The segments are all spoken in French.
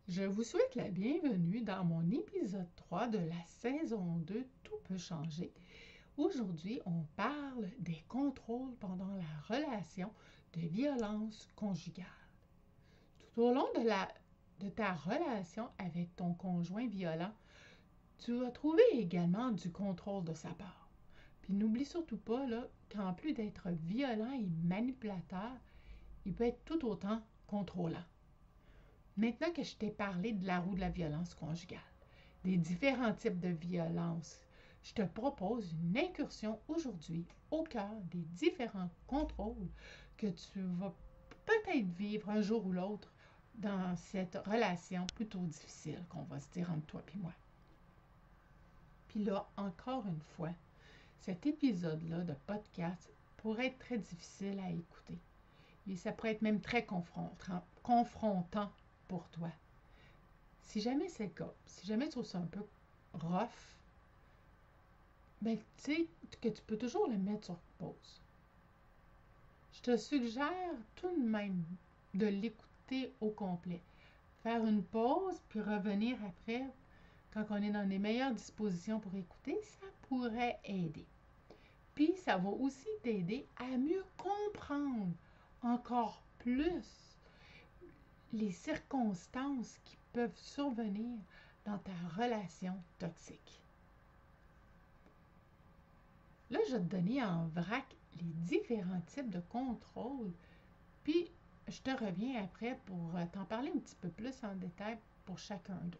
Je vous souhaite la bienvenue dans mon épisode 3 de la saison 2 Tout peut changer. Aujourd'hui, on parle des contrôles pendant la relation de violence conjugale. Tout au long de ta relation avec ton conjoint violent, tu vas trouver également du contrôle de sa part. Puis n'oublie surtout pas qu'en plus d'être violent et manipulateur, il peut être tout autant contrôlant. Maintenant que je t'ai parlé de la roue de la violence conjugale, des différents types de violence, je te propose une incursion aujourd'hui au cœur des différents contrôles que tu vas peut-être vivre un jour ou l'autre dans cette relation plutôt difficile qu'on va se dire entre toi et moi. Puis là, encore une fois, cet épisode-là de podcast pourrait être très difficile à écouter. Et ça pourrait être même très confrontant pour toi. Si jamais c'est le cas, si jamais tu trouves ça un peu rough, ben tu sais que tu peux toujours le mettre sur pause. Je te suggère tout de même de l'écouter au complet. Faire une pause, puis revenir après, quand on est dans les meilleures dispositions pour écouter, ça pourrait aider. Puis ça va aussi t'aider à mieux comprendre encore plus les circonstances qui peuvent survenir dans ta relation toxique. Là, je vais te donner en vrac les différents types de contrôle, puis je te reviens après pour t'en parler un petit peu plus en détail pour chacun d'eux.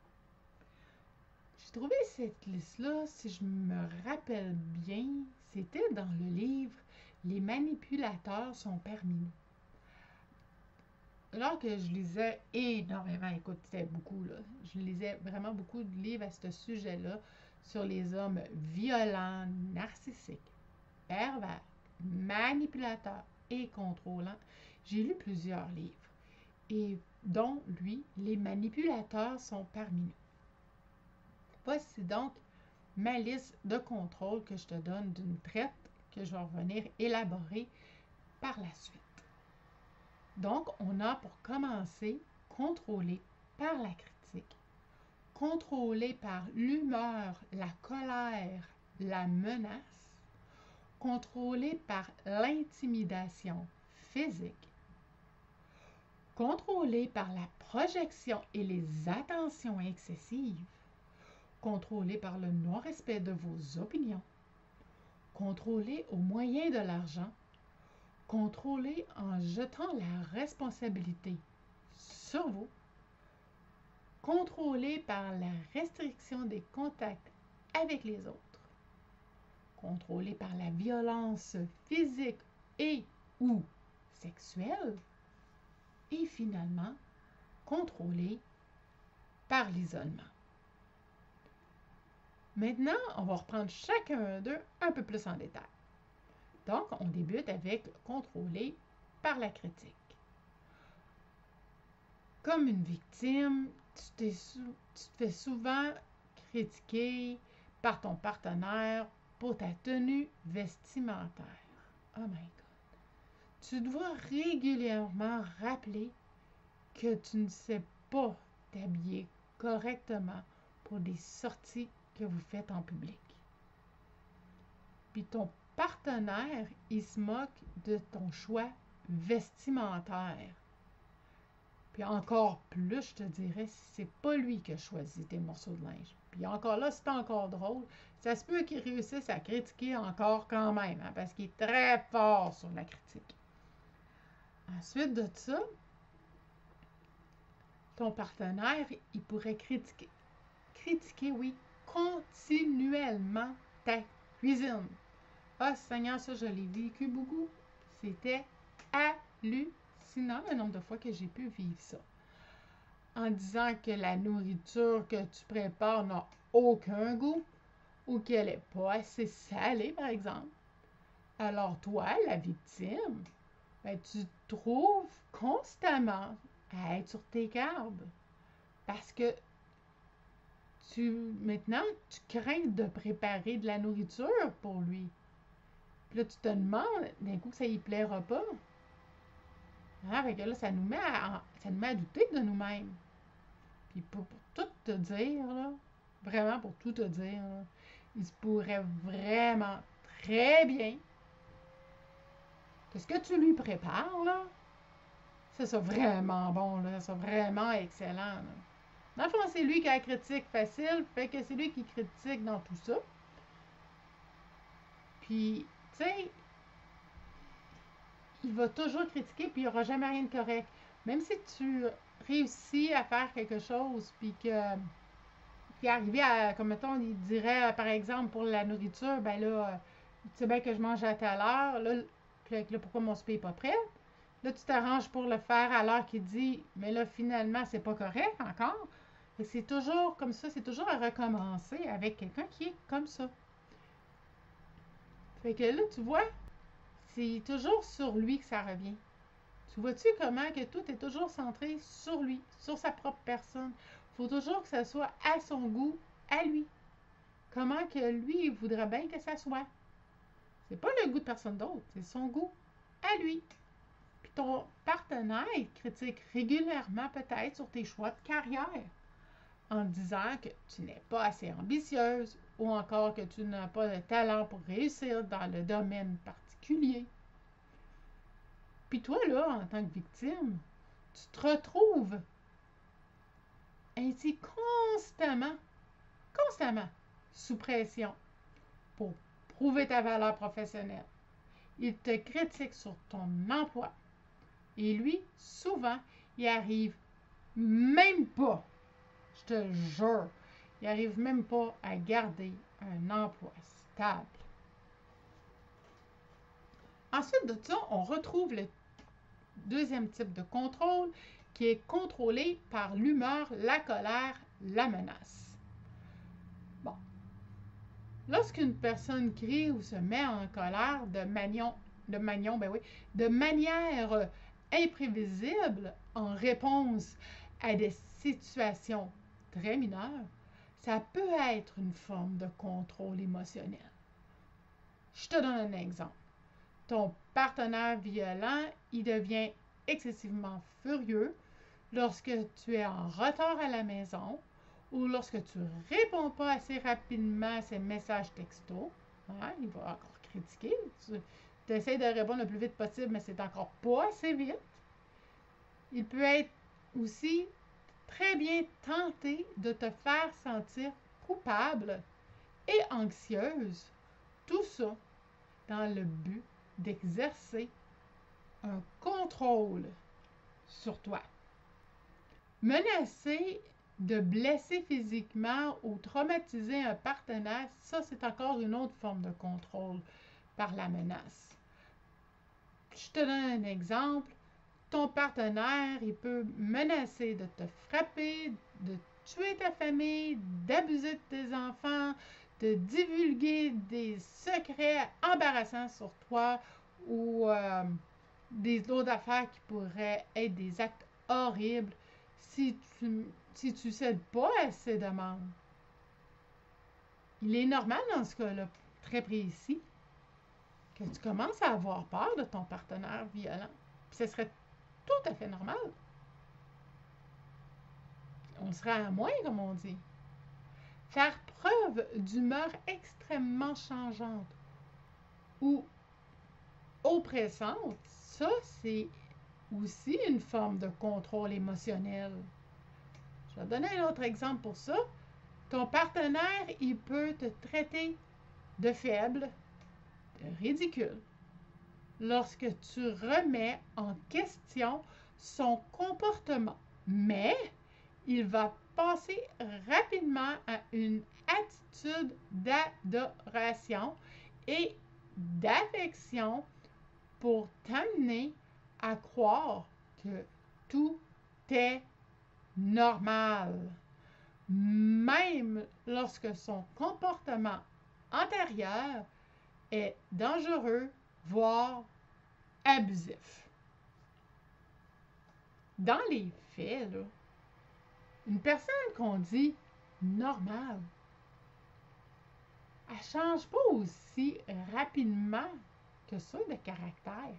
J'ai trouvé cette liste-là, si je me rappelle bien, c'était dans le livre Les manipulateurs sont parmi nous. Alors que je lisais énormément, écoute, c'était beaucoup, là. Je lisais vraiment beaucoup de livres à ce sujet-là sur les hommes violents, narcissiques, pervers, manipulateurs et contrôlants. J'ai lu plusieurs livres, et dont lui, les manipulateurs sont parmi nous. Voici donc ma liste de contrôles que je te donne d'une traite que je vais revenir élaborer par la suite. Donc, on a pour commencer contrôlé par la critique, contrôlé par l'humeur, la colère, la menace, contrôlé par l'intimidation physique, contrôlé par la projection et les attentions excessives, contrôlé par le non-respect de vos opinions, contrôlé au moyen de l'argent, contrôlé en jetant la responsabilité sur vous, contrôlé par la restriction des contacts avec les autres, contrôlé par la violence physique et ou sexuelle, et finalement contrôlé par l'isolement. Maintenant, on va reprendre chacun d'eux un peu plus en détail. Donc, on débute avec contrôlé par la critique. Comme une victime, tu te fais souvent critiquer par ton partenaire pour ta tenue vestimentaire. Oh my God. Tu dois régulièrement rappeler que tu ne sais pas t'habiller correctement pour des sorties que vous faites en public. Puis ton partenaire, il se moque de ton choix vestimentaire. Puis encore plus, je te dirais, si c'est pas lui qui a choisi tes morceaux de linge. Puis encore là, c'est encore drôle. Ça se peut qu'il réussisse à critiquer encore quand même, hein, parce qu'il est très fort sur la critique. Ensuite de ça, ton partenaire, il pourrait critiquer, oui, continuellement ta cuisine. Ah, Seigneur, ça, je l'ai vécu beaucoup. C'était hallucinant le nombre de fois que j'ai pu vivre ça. En disant que la nourriture que tu prépares n'a aucun goût ou qu'elle n'est pas assez salée, par exemple. Alors toi, la victime, ben, tu te trouves constamment à être sur tes gardes parce que maintenant, tu crains de préparer de la nourriture pour lui. Puis là, tu te demandes d'un coup que ça y plaira pas. Fait que là, ça nous met à douter de nous-mêmes. Puis pour tout te dire, là, vraiment pour tout te dire, là, il se pourrait vraiment très bien que ce que tu lui prépares, là, c'est ça vraiment bon, là, c'est vraiment excellent, là. Dans le fond, c'est lui qui a la critique facile, fait que c'est lui qui critique dans tout ça. Puis, tu sais, il va toujours critiquer, puis il n'y aura jamais rien de correct. Même si tu réussis à faire quelque chose, puis que puis arrivé à, comme mettons, il dirait, par exemple, pour la nourriture, ben là, tu sais bien que je mange à telle heure, là, pourquoi mon souper n'est pas prêt? Là, tu t'arranges pour le faire à l'heure qu'il dit, mais là, finalement, c'est pas correct encore. C'est toujours comme ça, c'est toujours à recommencer avec quelqu'un qui est comme ça. Fait que là, tu vois, c'est toujours sur lui que ça revient. Tu vois-tu comment que tout est toujours centré sur lui, sur sa propre personne? Il faut toujours que ça soit à son goût, à lui. Comment que lui, il voudrait bien que ça soit. C'est pas le goût de personne d'autre, c'est son goût à lui. Puis ton partenaire, il critique régulièrement peut-être sur tes choix de carrière en disant que tu n'es pas assez ambitieuse ou encore que tu n'as pas le talent pour réussir dans le domaine particulier. Puis toi, là, en tant que victime, tu te retrouves ainsi constamment sous pression pour prouver ta valeur professionnelle. Il te critique sur ton emploi. Et lui, souvent, il arrive même pas, je te jure, il arrive même pas à garder un emploi stable. Ensuite de ça, on retrouve le deuxième type de contrôle qui est contrôlé par l'humeur, la colère, la menace. Bon. Lorsqu'une personne crie ou se met en colère de manière imprévisible en réponse à des situations très mineures, ça peut être une forme de contrôle émotionnel. Je te donne un exemple. Ton partenaire violent, il devient excessivement furieux lorsque tu es en retard à la maison ou lorsque tu ne réponds pas assez rapidement à ses messages textos. Hein, il va encore critiquer. Tu essaies de répondre le plus vite possible, mais c'est encore pas assez vite. Il peut être aussi très bien tenté de te faire sentir coupable et anxieuse. Tout ça dans le but d'exercer un contrôle sur toi. Menacer de blesser physiquement ou traumatiser un partenaire, ça c'est encore une autre forme de contrôle par la menace. Je te donne un exemple. Ton partenaire, il peut menacer de te frapper, de tuer ta famille, d'abuser de tes enfants, de divulguer des secrets embarrassants sur toi ou des autres affaires qui pourraient être des actes horribles si tu cèdes pas à ces demandes. Il est normal dans ce cas-là, très précis, que tu commences à avoir peur de ton partenaire violent. Puis ce serait tout à fait normal. On serait à moins, comme on dit. Faire preuve d'humeur extrêmement changeante ou oppressante, ça, c'est aussi une forme de contrôle émotionnel. Je vais te donner un autre exemple pour ça. Ton partenaire, il peut te traiter de faible, de ridicule, lorsque tu remets en question son comportement. Mais il va passer rapidement à une attitude d'adoration et d'affection pour t'amener à croire que tout est normal, même lorsque son comportement antérieur est dangereux, voire abusif. Dans les faits, là, une personne qu'on dit normale, elle ne change pas aussi rapidement que ça de caractère.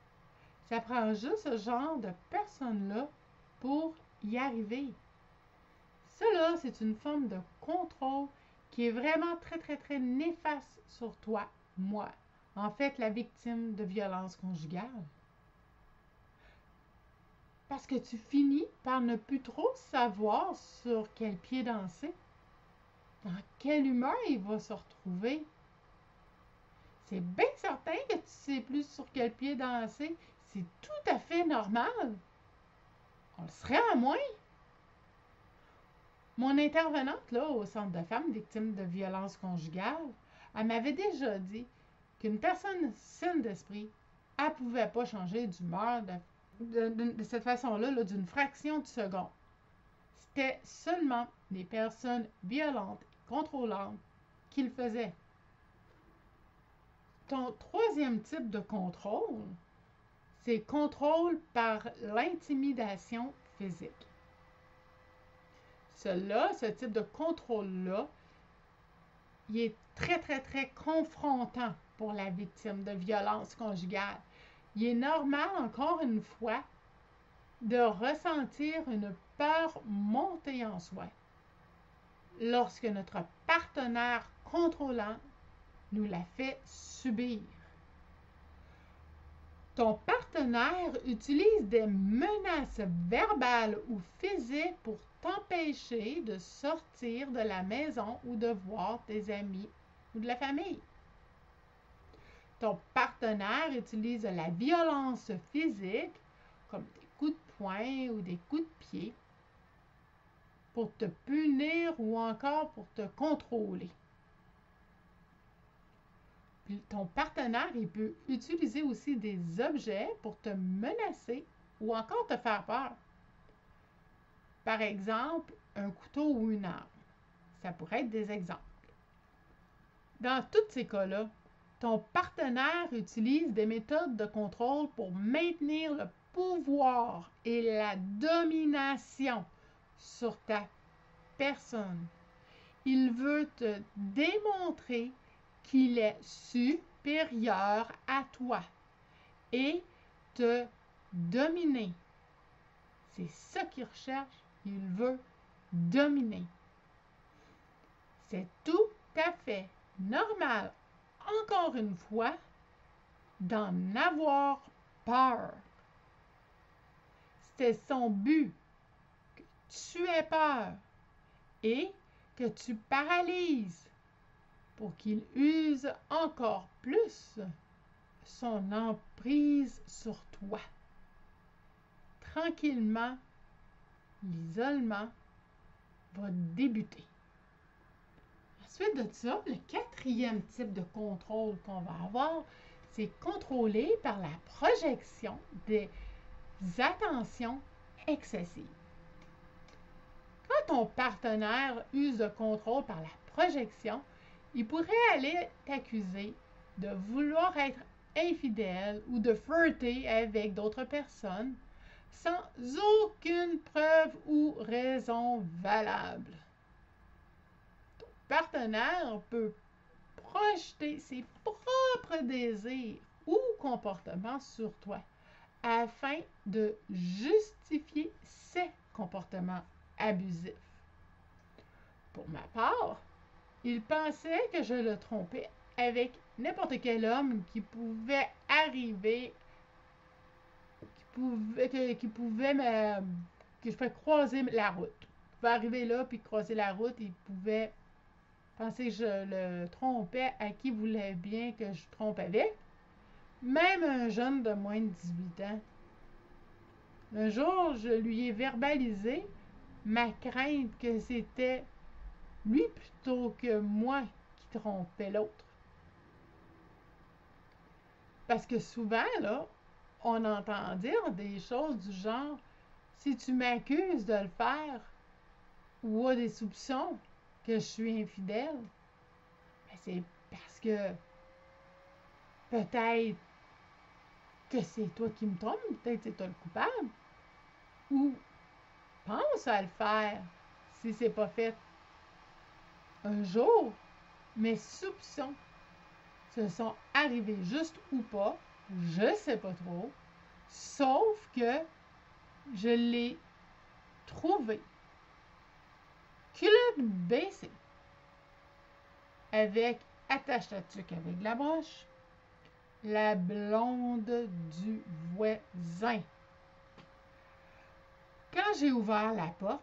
Ça prend juste ce genre de personne-là pour y arriver. Ça, là, c'est une forme de contrôle qui est vraiment très, très, très néfaste sur toi, moi. En fait, la victime de violence conjugale. Parce que tu finis par ne plus trop savoir sur quel pied danser, dans quelle humeur il va se retrouver. C'est bien certain que tu sais plus sur quel pied danser. C'est tout à fait normal. On le serait à moins. Mon intervenante là, au Centre de femmes victimes de violences conjugales, elle m'avait déjà dit qu'une personne saine d'esprit, elle ne pouvait pas changer d'humeur de cette façon-là, là, d'une fraction de seconde. C'était seulement les personnes violentes et contrôlantes qui le faisaient. Ton troisième type de contrôle, c'est contrôle par l'intimidation physique. Ce type de contrôle-là, il est très, très, très confrontant pour la victime de violence conjugale. Il est normal, encore une fois, de ressentir une peur montée en soi lorsque notre partenaire contrôlant nous la fait subir. Ton partenaire utilise des menaces verbales ou physiques pour t'empêcher de sortir de la maison ou de voir tes amis ou de la famille. Ton partenaire utilise la violence physique, comme des coups de poing ou des coups de pied, pour te punir ou encore pour te contrôler. Puis ton partenaire, il peut utiliser aussi des objets pour te menacer ou encore te faire peur. Par exemple, un couteau ou une arme. Ça pourrait être des exemples. Dans tous ces cas-là, ton partenaire utilise des méthodes de contrôle pour maintenir le pouvoir et la domination sur ta personne. Il veut te démontrer qu'il est supérieur à toi et te dominer. C'est ça qu'il recherche. Il veut dominer. C'est tout à fait normal, encore une fois, d'en avoir peur. C'est son but, que tu aies peur et que tu paralyses pour qu'il use encore plus son emprise sur toi. Tranquillement, l'isolement va débuter. Ensuite de ça, le quatrième type de contrôle qu'on va avoir, c'est contrôlé par la projection des attentions excessives. Quand ton partenaire use de contrôle par la projection, il pourrait aller t'accuser de vouloir être infidèle ou de flirter avec d'autres personnes sans aucune preuve ou raison valable. Ton partenaire peut projeter ses propres désirs ou comportements sur toi afin de justifier ses comportements abusifs. Pour ma part, il pensait que je le trompais avec n'importe quel homme qui pouvait arriver, que je pouvais croiser la route. Il pouvait arriver là puis croiser la route, il pouvait penser que je le trompais à qui voulait bien que je trompe avec. Même un jeune de moins de 18 ans. Un jour, je lui ai verbalisé ma crainte que c'était lui plutôt que moi qui trompais l'autre. Parce que souvent, là, on entend dire des choses du genre « Si tu m'accuses de le faire ou as des soupçons que je suis infidèle, ben c'est parce que peut-être que c'est toi qui me trompes, peut-être que c'est toi le coupable. Ou pense à le faire si c'est pas fait. Un jour, mes soupçons se sont arrivés juste ou pas, je sais pas trop, sauf que je l'ai trouvé toute baissée, avec attache ta tuque avec la broche, la blonde du voisin. Quand j'ai ouvert la porte,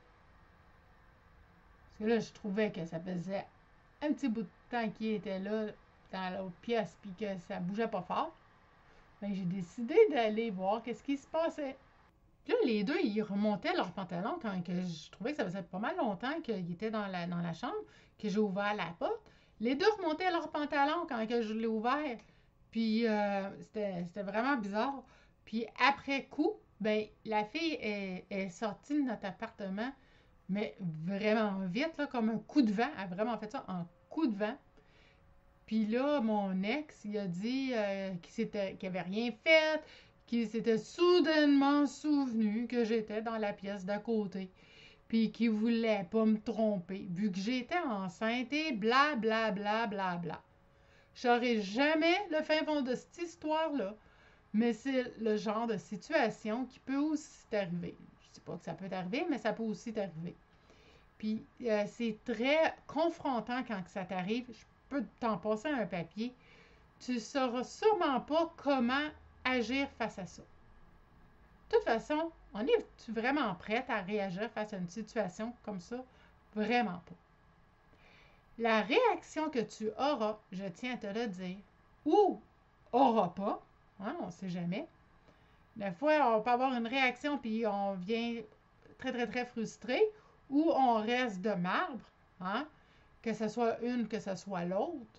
parce que là, je trouvais que ça faisait un petit bout de temps qu'il était là dans l'autre pièce puis que ça bougeait pas fort, ben, j'ai décidé d'aller voir qu'est-ce qui se passait. Puis là, les deux, ils remontaient leurs pantalons quand que je trouvais que ça faisait pas mal longtemps qu'ils étaient dans la chambre, que j'ai ouvert la porte. Les deux remontaient leurs pantalons quand que je l'ai ouvert. Puis c'était vraiment bizarre. Puis après coup, ben la fille est sortie de notre appartement, mais vraiment vite, là, comme un coup de vent. Elle a vraiment fait ça en coup de vent. Puis là, mon ex, il a dit qu'il n'avait rien fait, qu'il s'était soudainement souvenu que j'étais dans la pièce d'à côté, puis qu'il voulait pas me tromper, vu que j'étais enceinte et bla bla bla bla bla. Je saurais jamais le fin fond de cette histoire-là, mais c'est le genre de situation qui peut aussi t'arriver. Je ne sais pas que ça peut t'arriver, mais ça peut aussi t'arriver. Puis c'est très confrontant quand ça t'arrive. Je peux t'en passer un papier. Tu ne sauras sûrement pas comment agir face à ça. De toute façon, on est-tu vraiment prête à réagir face à une situation comme ça? Vraiment pas. La réaction que tu auras, je tiens à te le dire, ou aura pas, hein, on ne sait jamais. Des fois, on peut avoir une réaction puis on vient très, très, très frustré, ou on reste de marbre, hein, que ce soit une, que ce soit l'autre.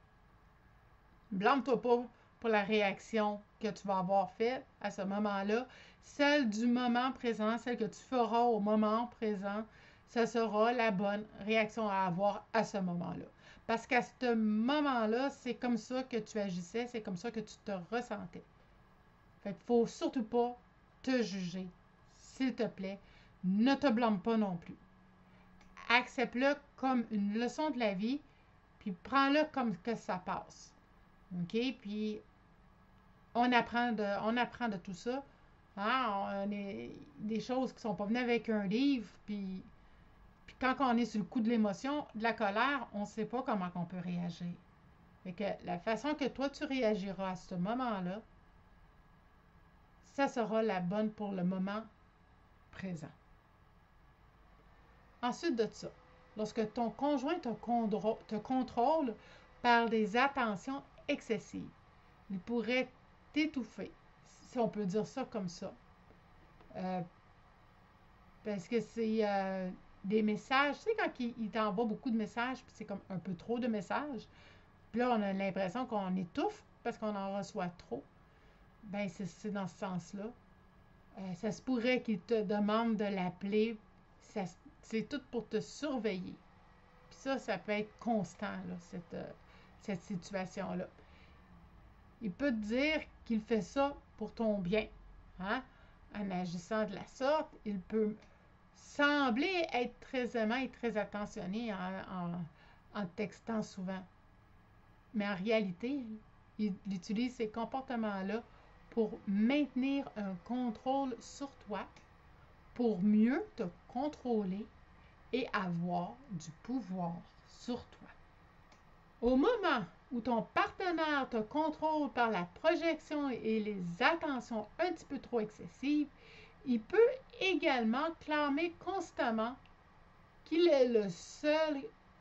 Blâme-toi pas pour la réaction que tu vas avoir faite à ce moment-là. Celle du moment présent, celle que tu feras au moment présent, ce sera la bonne réaction à avoir à ce moment-là. Parce qu'à ce moment-là, c'est comme ça que tu agissais, c'est comme ça que tu te ressentais. Fait qu'il ne faut surtout pas te juger. S'il te plaît, ne te blâme pas non plus. Accepte-le comme une leçon de la vie, puis prends-le comme que ça passe. OK? Puis, on apprend de tout ça. Hein? On est des choses qui ne sont pas venues avec un livre, puis quand on est sur le coup de l'émotion, de la colère, on ne sait pas comment on peut réagir. Fait que la façon que toi, tu réagiras à ce moment-là, ça sera la bonne pour le moment présent. Ensuite de ça, lorsque ton conjoint te contrôle par des attentions excessives, il pourrait t'étouffer, si on peut dire ça comme ça. Parce que c'est des messages, tu sais, quand il t'envoie beaucoup de messages, puis c'est comme un peu trop de messages, puis là, on a l'impression qu'on étouffe parce qu'on en reçoit trop. Ben, c'est dans ce sens-là. Ça se pourrait qu'il te demande de l'appeler. C'est tout pour te surveiller. Puis ça peut être constant, là, cette situation-là. Il peut te dire qu'il fait ça pour ton bien. Hein? En agissant de la sorte, il peut sembler être très aimant et très attentionné en textant souvent. Mais en réalité, il utilise ces comportements-là pour maintenir un contrôle sur toi, pour mieux te contrôler et avoir du pouvoir sur toi. Au moment où ton partenaire te contrôle par la projection et les attentions un petit peu trop excessives, il peut également clamer constamment qu'il est le seul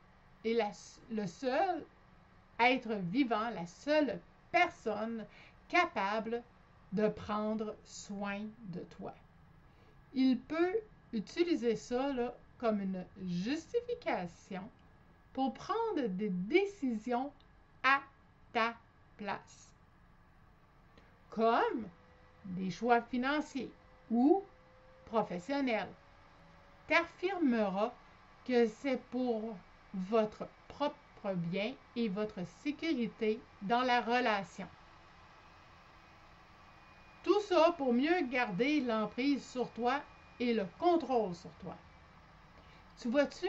être vivant, la seule personne capable de prendre soin de toi. Il peut utiliser ça là, comme une justification pour prendre des décisions à ta place, comme des choix financiers ou professionnels. T'affirmera que c'est pour votre propre bien et votre sécurité dans la relation. Tout ça pour mieux garder l'emprise sur toi et le contrôle sur toi. Tu vois-tu?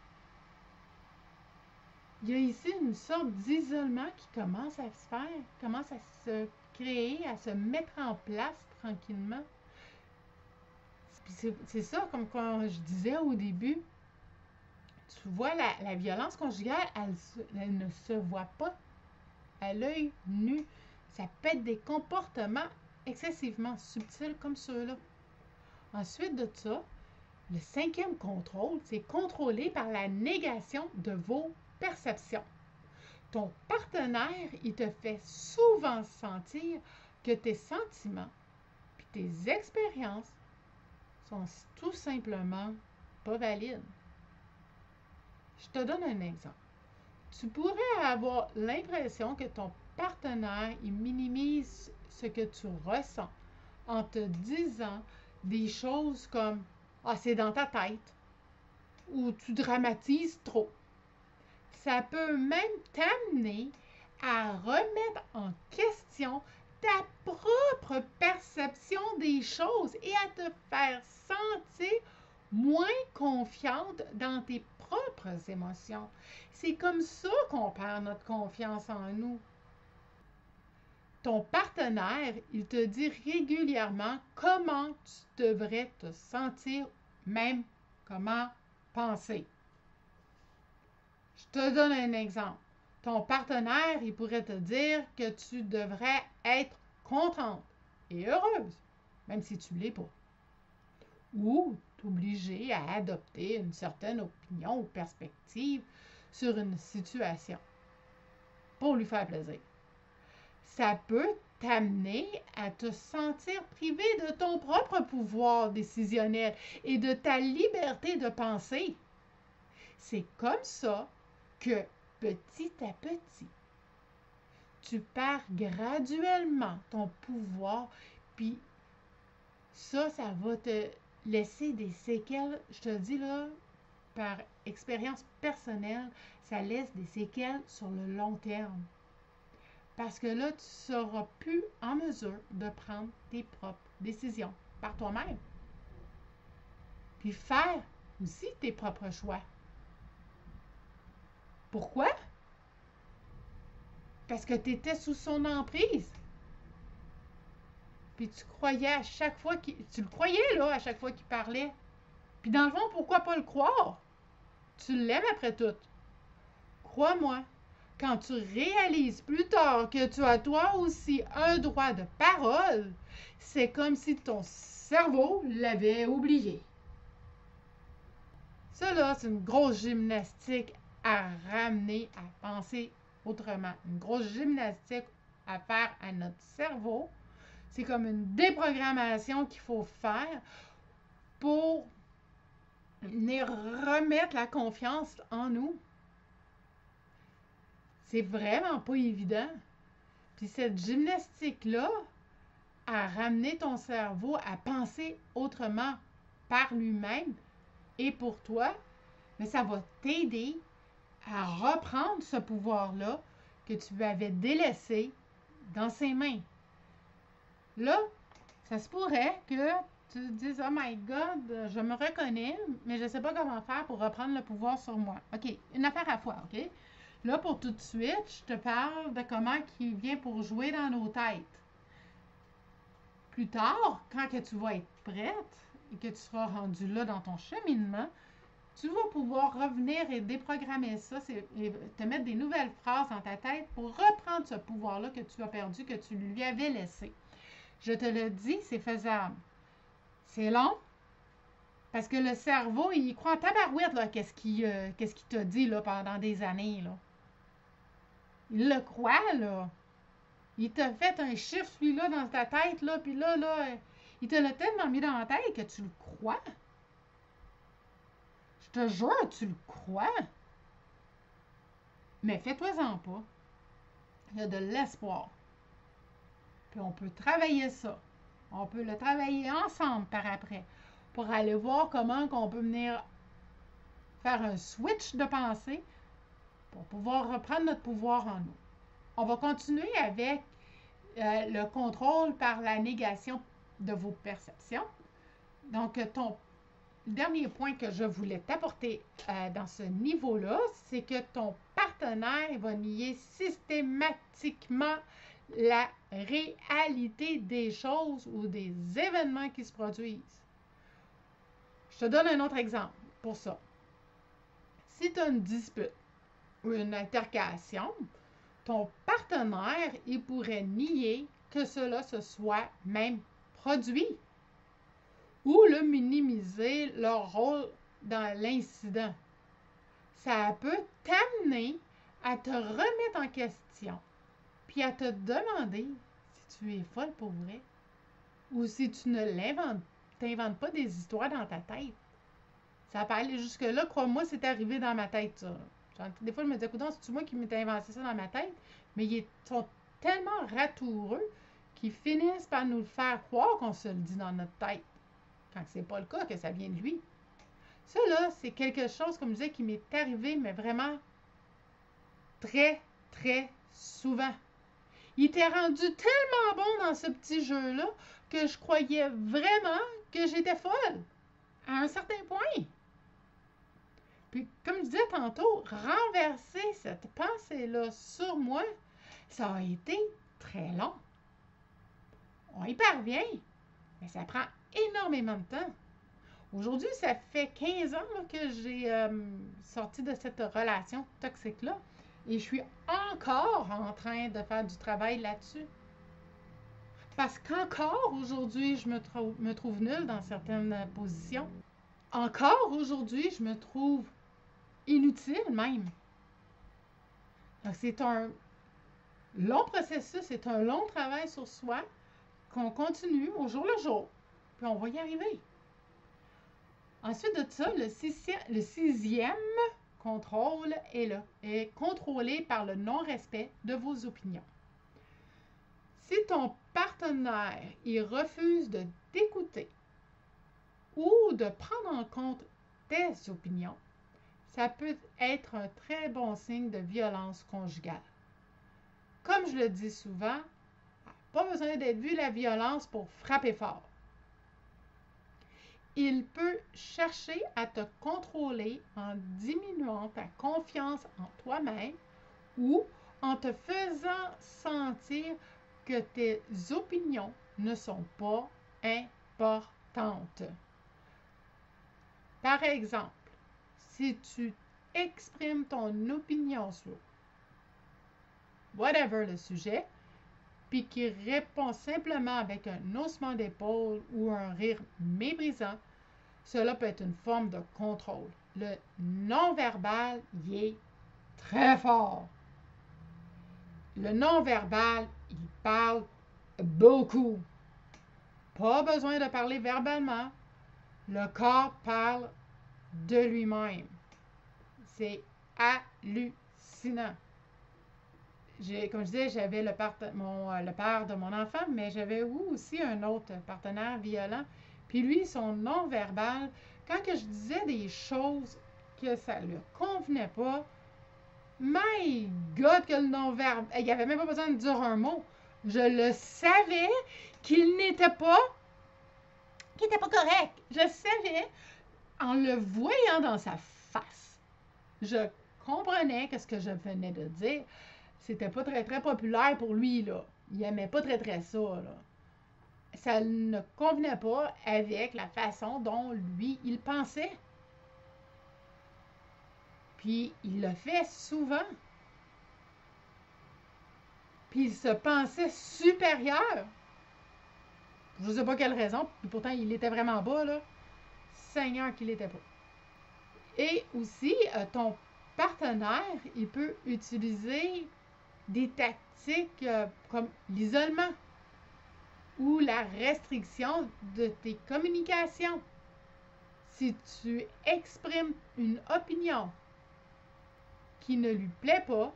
Il y a ici une sorte d'isolement qui commence à se faire, commence à se créer, à se mettre en place tranquillement. C'est ça, comme quand je disais au début, Tu vois, la violence conjugale, elle ne se voit pas à l'œil nu. Ça peut être des comportements excessivement subtils comme ceux-là. Ensuite de ça, le cinquième contrôle, c'est contrôlé par la négation de vos perceptions. Ton partenaire, il te fait souvent sentir que tes sentiments et tes expériences sont tout simplement pas valides. Je te donne un exemple. Tu pourrais avoir l'impression que ton partenaire, il minimise ce que tu ressens en te disant des choses comme « Ah, c'est dans ta tête » ou « Tu dramatises trop ». Ça peut même t'amener à remettre en question ta propre perception des choses et à te faire sentir moins confiante dans tes propres émotions. C'est comme ça qu'on perd notre confiance en nous. Ton partenaire, il te dit régulièrement comment tu devrais te sentir, même comment penser. Je te donne un exemple. Ton partenaire, il pourrait te dire que tu devrais être contente et heureuse, même si tu ne l'es pas. Ou t'obliger à adopter une certaine opinion ou perspective sur une situation pour lui faire plaisir. Ça peut t'amener à te sentir privé de ton propre pouvoir décisionnel et de ta liberté de penser. C'est comme ça que petit à petit, tu perds graduellement ton pouvoir, puis ça va te laisser des séquelles, je te dis là, par expérience personnelle, ça laisse des séquelles sur le long terme. Parce que là, tu ne seras plus en mesure de prendre tes propres décisions par toi-même. Puis faire aussi tes propres choix. Pourquoi? Parce que tu étais sous son emprise. Puis tu croyais à chaque fois tu le croyais là, à chaque fois qu'il parlait. Puis dans le fond, pourquoi pas le croire? Tu l'aimes après tout. Crois-moi, quand tu réalises plus tard que tu as toi aussi un droit de parole, c'est comme si ton cerveau l'avait oublié. Ça là, c'est une grosse gymnastique à ramener à penser autrement. Une grosse gymnastique à faire à notre cerveau. C'est comme une déprogrammation qu'il faut faire pour venir remettre la confiance en nous. C'est vraiment pas évident. Puis cette gymnastique-là, à ramener ton cerveau à penser autrement par lui-même et pour toi, mais ça va t'aider à reprendre ce pouvoir-là que tu avais délaissé dans ses mains. Là, ça se pourrait que tu te dises « Oh my God, je me reconnais, mais je ne sais pas comment faire pour reprendre le pouvoir sur moi. » OK, une affaire à fois, OK? Là, pour tout de suite, je te parle de comment il vient pour jouer dans nos têtes. Plus tard, quand que tu vas être prête et que tu seras rendu là dans ton cheminement, tu vas pouvoir revenir et déprogrammer ça et te mettre des nouvelles phrases dans ta tête pour reprendre ce pouvoir-là que tu as perdu, que tu lui avais laissé. Je te le dis, c'est faisable. C'est long, parce que le cerveau, il croit en tabarouette, là, qu'est-ce qu'il t'a dit là, pendant des années. Là. Il le croit, là. Il t'a fait un chiffre, celui-là, dans ta tête, là, puis là, il te l'a tellement mis dans la tête que tu le crois. Je te jure, tu le crois. Mais fais-toi-en pas. Il y a de l'espoir. Puis on peut travailler ça. On peut le travailler ensemble par après pour aller voir comment on peut venir faire un switch de pensée pour pouvoir reprendre notre pouvoir en nous. On va continuer avec le contrôle par la négation de vos perceptions. Donc, le dernier point que je voulais t'apporter dans ce niveau-là, c'est que ton partenaire va nier systématiquement la réalité des choses ou des événements qui se produisent. Je te donne un autre exemple pour ça. si tu as une dispute ou une altercation, ton partenaire, il pourrait nier que cela se soit même produit ou le minimiser leur rôle dans l'incident. Ça peut t'amener à te remettre en question, puis à te demander si tu es folle pour vrai ou si tu ne t'inventes pas des histoires dans ta tête. Ça peut aller jusque-là, crois-moi, c'est arrivé dans ma tête, ça. Des fois, je me dis, écoute, c'est moi qui m'étais inventé ça dans ma tête, mais ils sont tellement ratoureux qu'ils finissent par nous le faire croire qu'on se le dit dans notre tête, quand c'est pas le cas, que ça vient de lui. Ça, là, c'est quelque chose, comme je disais, qui m'est arrivé, mais vraiment très, très souvent. Il était rendu tellement bon dans ce petit jeu-là que je croyais vraiment que j'étais folle, à un certain point. Puis, comme je disais tantôt, renverser cette pensée-là sur moi, ça a été très long. On y parvient, mais ça prend énormément de temps. Aujourd'hui, ça fait 15 ans là, que j'ai sorti de cette relation toxique-là et je suis encore en train de faire du travail là-dessus. Parce qu'encore aujourd'hui, je me trouve nulle dans certaines positions. Encore aujourd'hui, je me trouve inutile même. Donc, c'est un long processus, c'est un long travail sur soi qu'on continue au jour le jour, puis on va y arriver. Ensuite de ça, le sixième contrôle est contrôlé par le non-respect de vos opinions. Si ton partenaire il refuse de t'écouter ou de prendre en compte tes opinions, ça peut être un très bon signe de violence conjugale. Comme je le dis souvent, pas besoin d'être vu la violence pour frapper fort. Il peut chercher à te contrôler en diminuant ta confiance en toi-même ou en te faisant sentir que tes opinions ne sont pas importantes. Par exemple, si tu exprimes ton opinion sur whatever le sujet, puis qu'il répond simplement avec un haussement d'épaule ou un rire méprisant, cela peut être une forme de contrôle. Le non-verbal y est très fort. Le non-verbal, il parle beaucoup. Pas besoin de parler verbalement. Le corps parle de lui-même. C'est hallucinant. Comme je disais, j'avais le père de mon enfant, mais j'avais aussi un autre partenaire violent. Puis lui, son non-verbal, quand que je disais des choses que ça ne lui convenait pas, my God, que le non-verbal, il n'y avait même pas besoin de dire un mot. Je le savais qu'il n'était pas correct. Je savais en le voyant dans sa face. Je comprenais que ce que je venais de dire, c'était pas très, très populaire pour lui, là. Il aimait pas très, très ça, là. Ça ne convenait pas avec la façon dont lui, il pensait. Puis, il le fait souvent. Puis, il se pensait supérieur. Je ne sais pas quelle raison, puis pourtant, il était vraiment bas, là. Seigneur qu'il était pas. Et aussi, ton partenaire, il peut utiliser des tactiques comme l'isolement ou la restriction de tes communications. Si tu exprimes une opinion qui ne lui plaît pas,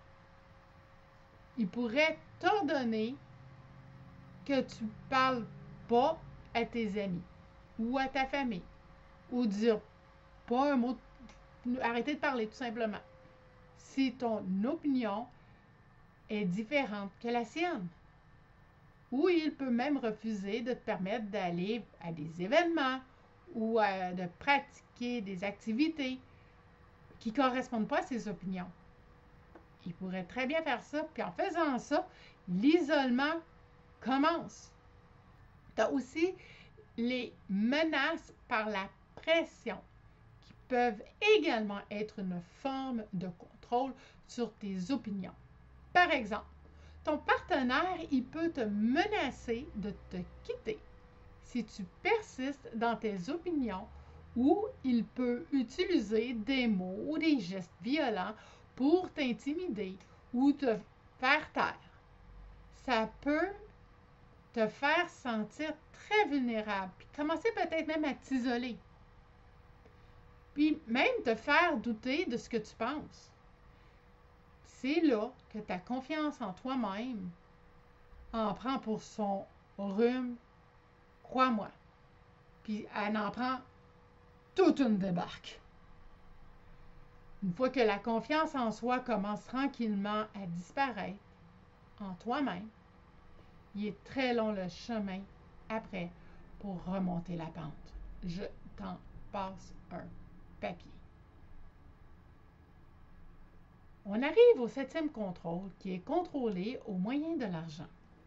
il pourrait t'ordonner que tu ne parles pas à tes amis ou à ta famille ou dire pas un mot, arrêter de parler tout simplement. Si ton opinion est différente que la sienne. Ou il peut même refuser de te permettre d'aller à des événements ou de pratiquer des activités qui ne correspondent pas à ses opinions. Il pourrait très bien faire ça, puis en faisant ça, l'isolement commence. Tu as aussi les menaces par la pression qui peuvent également être une forme de contrôle sur tes opinions. Par exemple, ton partenaire, il peut te menacer de te quitter si tu persistes dans tes opinions ou il peut utiliser des mots ou des gestes violents pour t'intimider ou te faire taire. Ça peut te faire sentir très vulnérable, puis commencer peut-être même à t'isoler, puis même te faire douter de ce que tu penses. C'est là que ta confiance en toi-même en prend pour son rhume, crois-moi. Puis elle en prend toute une débarque. Une fois que la confiance en soi commence tranquillement à disparaître en toi-même, il est très long le chemin après pour remonter la pente. Je t'en passe un papier. On arrive au 7e contrôle qui est contrôlé au moyen de l'argent.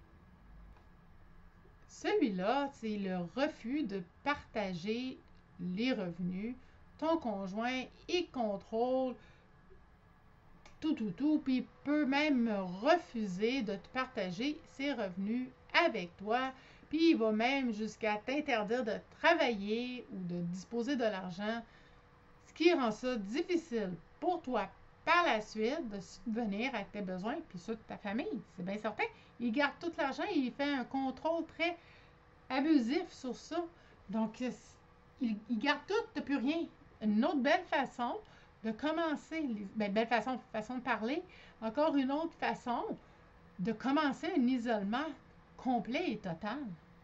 Celui-là, c'est le refus de partager les revenus. Ton conjoint, il contrôle tout, puis peut même refuser de te partager ses revenus avec toi, puis il va même jusqu'à t'interdire de travailler ou de disposer de l'argent, ce qui rend ça difficile pour toi par la suite de subvenir à tes besoins, puis ceux de ta famille, c'est bien certain. Il garde tout l'argent et il fait un contrôle très abusif sur ça. Donc, il garde tout, t'as plus rien. Une autre belle façon de commencer, belle façon de parler, encore une autre façon de commencer un isolement complet et total.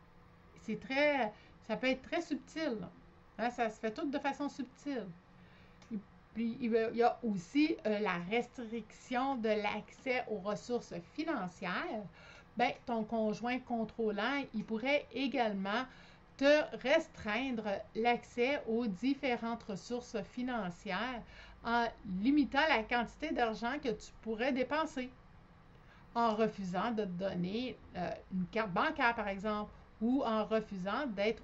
Ça peut être très subtil. Hein, ça se fait tout de façon subtile. Puis, il y a aussi la restriction de l'accès aux ressources financières. Bien, ton conjoint contrôlant, il pourrait également te restreindre l'accès aux différentes ressources financières en limitant la quantité d'argent que tu pourrais dépenser, en refusant de te donner une carte bancaire, par exemple, ou en refusant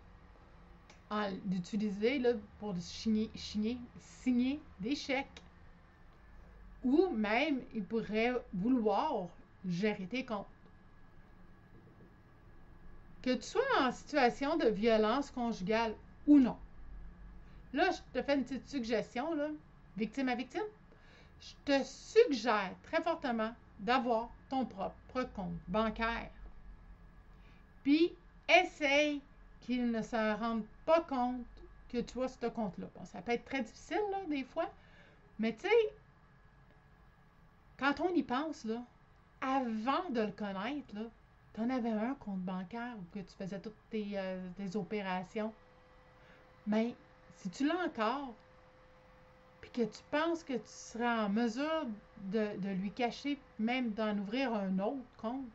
d'utiliser pour signer des chèques. Ou même, il pourrait vouloir gérer tes comptes. Que tu sois en situation de violence conjugale ou non. Là, je te fais une petite suggestion, là, victime à victime. Je te suggère très fortement d'avoir ton propre compte bancaire. Puis, essaye qu'il ne se rende pas compte que tu as ce compte-là. Bon, ça peut être très difficile, là, des fois, mais tu sais, quand on y pense, là, avant de le connaître, là, tu en avais un compte bancaire où que tu faisais toutes tes opérations. Mais si tu l'as encore, puis que tu penses que tu seras en mesure de lui cacher, même d'en ouvrir un autre compte,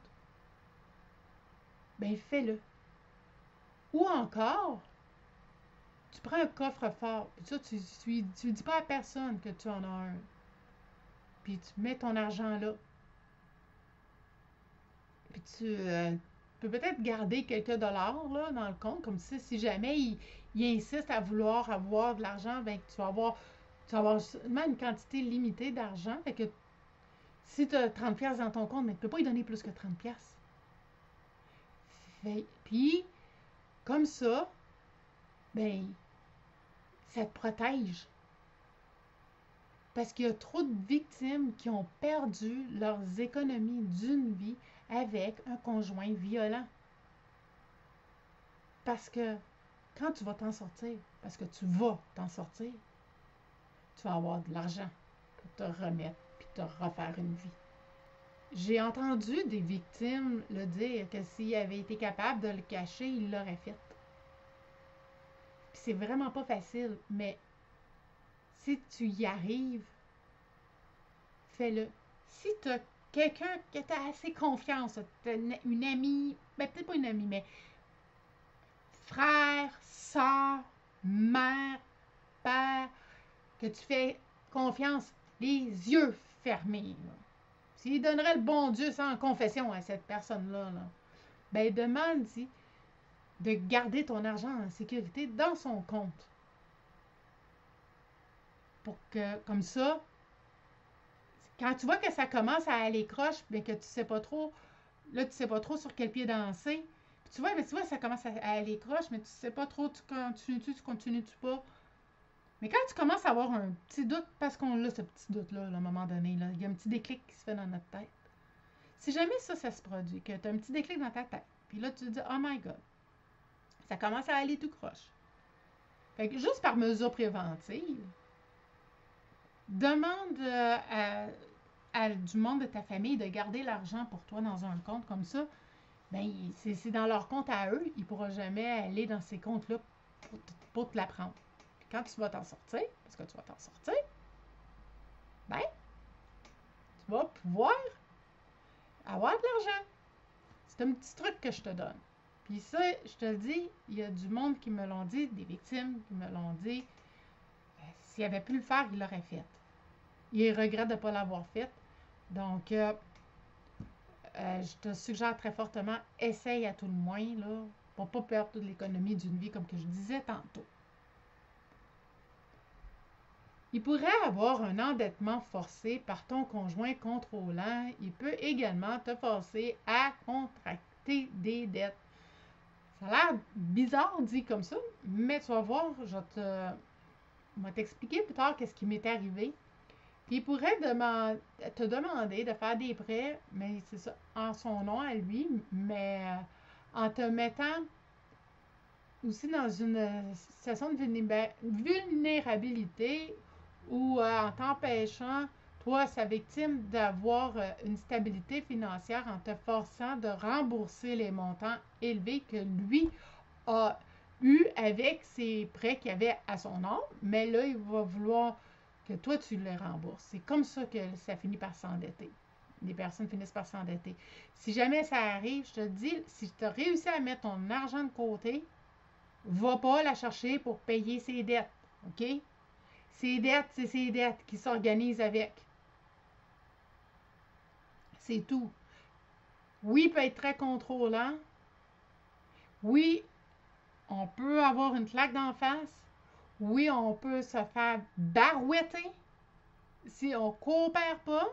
bien fais-le. Ou encore, tu prends un coffre-fort, puis ça, tu ne dis pas à personne que tu en as un. Puis tu mets ton argent là. Puis tu peux peut-être garder quelques dollars là, dans le compte, comme ça, si jamais il insiste à vouloir avoir de l'argent, bien que tu vas avoir seulement une quantité limitée d'argent. Fait que si tu as 30$ dans ton compte, mais tu ne peux pas y donner plus que 30$. Puis, comme ça, ben, ça te protège. Parce qu'il y a trop de victimes qui ont perdu leurs économies d'une vie avec un conjoint violent. Parce que quand tu vas t'en sortir, parce que tu vas t'en sortir, tu vas avoir de l'argent pour te remettre puis te refaire une vie. J'ai entendu des victimes le dire que s'ils avaient été capables de le cacher, ils l'auraient fait. Puis c'est vraiment pas facile, mais si tu y arrives, fais-le. Si tu as quelqu'un que tu as assez confiance, une amie, ben peut-être pas une amie, mais frère, soeur, mère, père, que tu fais confiance, les yeux fermés. S'il donnerait le bon Dieu sans confession à cette personne-là, ben demande-y de garder ton argent en sécurité dans son compte. pour que, comme ça, quand tu vois que ça commence à aller croche, mais que tu sais pas trop, là, tu sais pas trop sur quel pied danser. Puis tu vois, ça commence à aller croche, mais tu sais pas trop, tu continues-tu pas. Mais quand tu commences à avoir un petit doute, parce qu'on a ce petit doute-là, à un moment donné, là, il y a un petit déclic qui se fait dans notre tête. Si jamais ça se produit, que tu as un petit déclic dans ta tête, puis là, tu te dis, oh my God, ça commence à aller tout croche. Fait que juste par mesure préventive, demande à du monde de ta famille de garder l'argent pour toi dans un compte comme ça. Ben, c'est dans leur compte à eux. Ils ne pourront jamais aller dans ces comptes-là pour te la prendre. Puis quand tu vas t'en sortir, parce que tu vas t'en sortir, ben, tu vas pouvoir avoir de l'argent. C'est un petit truc que je te donne. Puis ça, je te le dis, il y a du monde qui me l'ont dit, des victimes qui me l'ont dit. S'il avait pu le faire, il l'aurait fait. Il regrette de ne pas l'avoir fait. Donc, je te suggère très fortement, essaye à tout le moins, là, pour ne pas perdre toute l'économie d'une vie, comme que je disais tantôt. Il pourrait avoir un endettement forcé par ton conjoint contrôlant. Il peut également te forcer à contracter des dettes. Ça a l'air bizarre dit comme ça, mais tu vas voir, je vais t'expliquer plus tard qu'est-ce qui m'est arrivé. Puis il pourrait te demander de faire des prêts, mais c'est ça, en son nom à lui, mais en te mettant aussi dans une situation de vulnérabilité ou en t'empêchant, toi, sa victime, d'avoir une stabilité financière en te forçant de rembourser les montants élevés que lui a eu avec ses prêts qu'il avait à son nom, mais là, il va vouloir que toi, tu les rembourses. C'est comme ça que ça finit par s'endetter. Les personnes finissent par s'endetter. Si jamais ça arrive, je te dis, si tu as réussi à mettre ton argent de côté, va pas la chercher pour payer ses dettes. OK? Ses dettes, c'est ses dettes qui s'organisent avec. C'est tout. Oui, il peut être très contrôlant. Oui, on peut avoir une claque d'en face. Oui, on peut se faire barouetter si on ne coopère pas.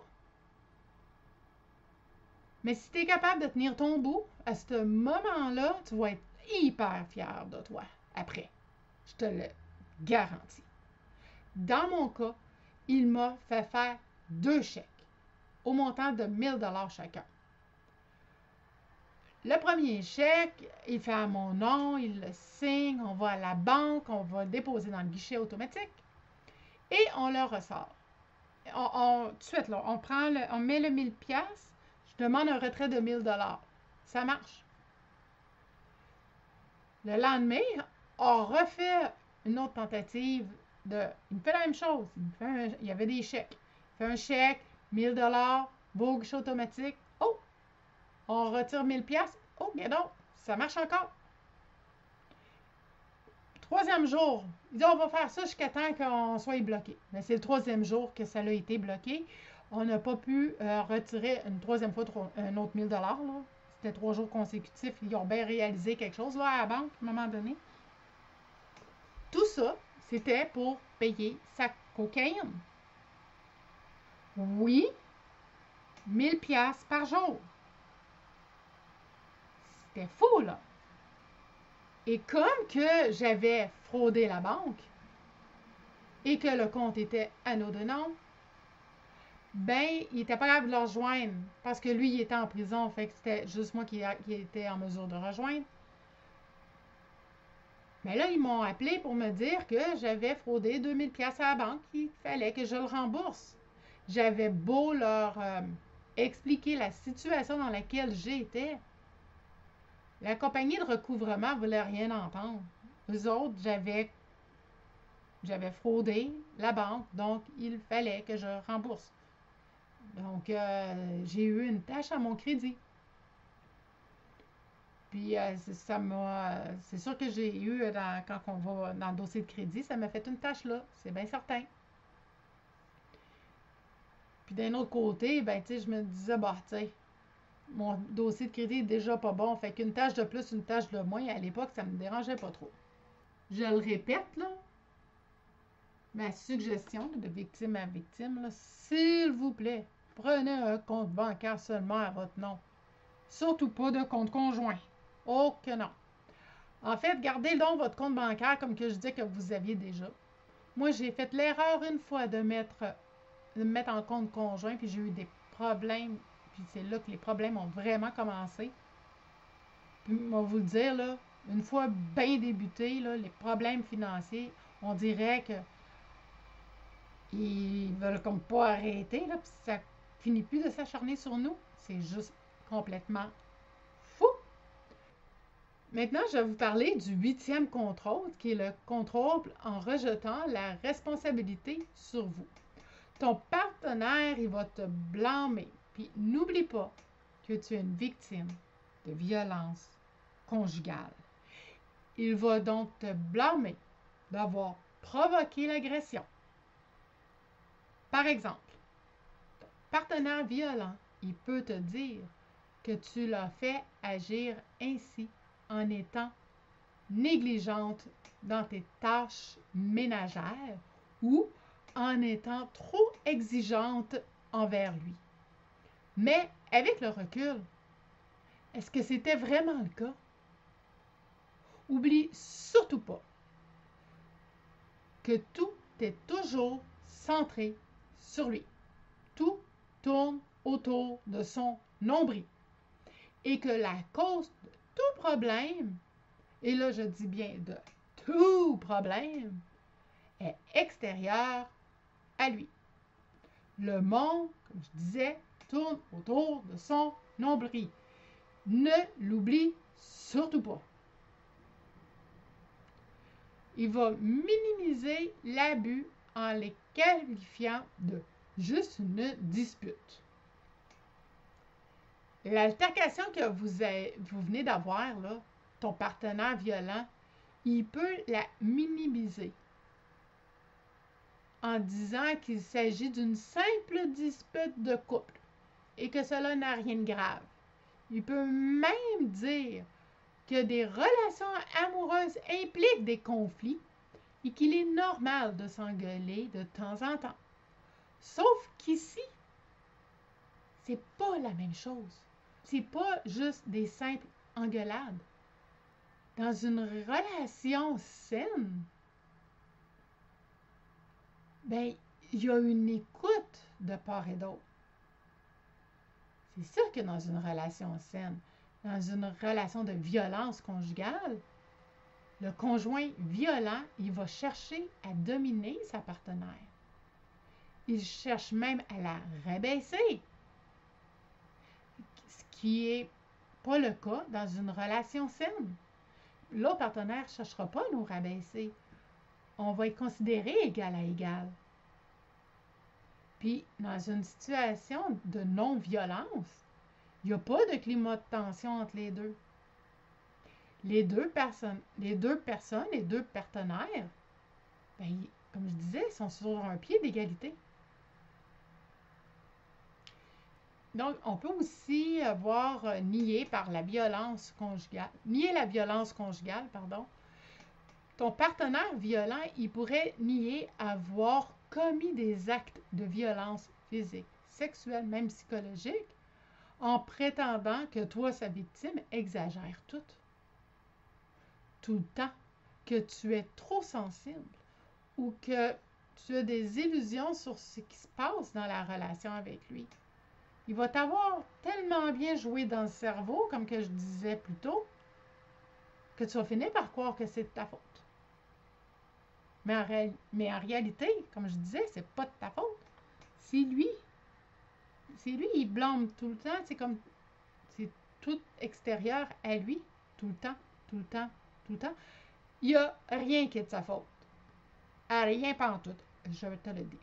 Mais si tu es capable de tenir ton bout, à ce moment-là, tu vas être hyper fier de toi après. Je te le garantis. Dans mon cas, il m'a fait faire 2 chèques au montant de 1 000 $ chacun. Le premier chèque, il fait à mon nom, il le signe, on va à la banque, on va le déposer dans le guichet automatique et on le ressort. Tout de suite, là, on met le 1000$, je demande un retrait de 1000$. Ça marche. Le lendemain, on refait une autre tentative il me fait la même chose. Il y avait des chèques. Il fait un chèque, 1000$, va au guichet automatique. Oh! On retire 1000$. Oh, bien donc, ça marche encore. Troisième jour, il dit on va faire ça jusqu'à temps qu'on soit bloqué. Mais c'est le troisième jour que ça a été bloqué. On n'a pas pu retirer une troisième fois un autre 1000$. C'était 3 jours consécutifs. Ils ont bien réalisé quelque chose là, à la banque à un moment donné. Tout ça, c'était pour payer sa cocaïne. Oui, 1000$ par jour. C'était fou, là. Et comme que j'avais fraudé la banque et que le compte était anodinant, ben, il était pas capable de le rejoindre parce que lui, il était en prison, fait que c'était juste moi qui était en mesure de rejoindre. Mais là, ils m'ont appelé pour me dire que j'avais fraudé 2000$ à la banque, qu'il fallait que je le rembourse. J'avais beau leur expliquer la situation dans laquelle j'étais. La compagnie de recouvrement ne voulait rien entendre. Eux autres, j'avais fraudé la banque, donc il fallait que je rembourse. Donc, j'ai eu une tâche à mon crédit. Puis, c'est sûr que j'ai eu, quand on va dans le dossier de crédit, ça m'a fait une tâche là, c'est bien certain. Puis d'un autre côté, ben, tu sais, je me disais, bah, tu sais, mon dossier de crédit est déjà pas bon, fait qu'une tâche de plus, une tâche de moins, à l'époque, ça me dérangeait pas trop. Je le répète, là, Ma suggestion de victime à victime, là, s'il vous plaît, prenez un compte bancaire seulement à votre nom. Surtout pas de compte conjoint. Oh que non. En fait, gardez donc votre compte bancaire comme que je disais que vous aviez déjà. Moi, j'ai fait l'erreur une fois de me mettre en compte conjoint, puis j'ai eu des problèmes. Puis c'est là que les problèmes ont vraiment commencé. Puis, on va vous le dire, là, une fois bien débuté, là, les problèmes financiers, on dirait que ils veulent comme pas arrêter, là, puis ça finit plus de s'acharner sur nous. C'est juste complètement fou. Maintenant, je vais vous parler du huitième contrôle, qui est le contrôle en rejetant la responsabilité sur vous. Ton partenaire, il va te blâmer. Puis n'oublie pas que tu es une victime de violence conjugale. Il va donc te blâmer d'avoir provoqué l'agression. Par exemple, ton partenaire violent, il peut te dire que tu l'as fait agir ainsi en étant négligente dans tes tâches ménagères ou en étant trop exigeante envers lui. Mais avec le recul, est-ce que c'était vraiment le cas? Oublie surtout pas que tout est toujours centré sur lui. Tout tourne autour de son nombril. Et que la cause de tout problème, et là je dis bien de tout problème, est extérieure à lui. Le monde, comme je disais, tourne autour de son nombril. Ne l'oublie surtout pas. Il va minimiser l'abus en les qualifiant de juste une dispute. L'altercation que vous venez d'avoir, là, ton partenaire violent, il peut la minimiser en disant qu'il s'agit d'une simple dispute de couple et que cela n'a rien de grave. Il peut même dire que des relations amoureuses impliquent des conflits et qu'il est normal de s'engueuler de temps en temps. Sauf qu'ici, c'est pas la même chose. C'est pas juste des simples engueulades. Dans une relation saine, ben, il y a une écoute de part et d'autre. C'est sûr que dans une relation saine, dans une relation de violence conjugale, le conjoint violent, il va chercher à dominer sa partenaire. Il cherche même à la rabaisser, ce qui n'est pas le cas dans une relation saine. L'autre partenaire ne cherchera pas à nous rabaisser. On va être considéré égal à égal. Puis, dans une situation de non-violence, il n'y a pas de climat de tension entre les deux. Les deux partenaires, ben, comme je disais, sont sur un pied d'égalité. Donc, on peut aussi voir nier la violence conjugale, pardon. Ton partenaire violent, il pourrait nier avoir commis des actes de violence physique, sexuelle, même psychologique, en prétendant que toi, sa victime, exagère tout le temps, que tu es trop sensible ou que tu as des illusions sur ce qui se passe dans la relation avec lui. Il va t'avoir tellement bien joué dans le cerveau, comme que je disais plus tôt, que tu vas finir par croire que c'est de ta faute. Mais en réalité, comme je disais, c'est pas de ta faute. C'est lui, il blâme tout le temps. C'est tout extérieur à lui, tout le temps, tout le temps, tout le temps. Il n'y a rien qui est de sa faute. Rien pantoute, je vais te le dire.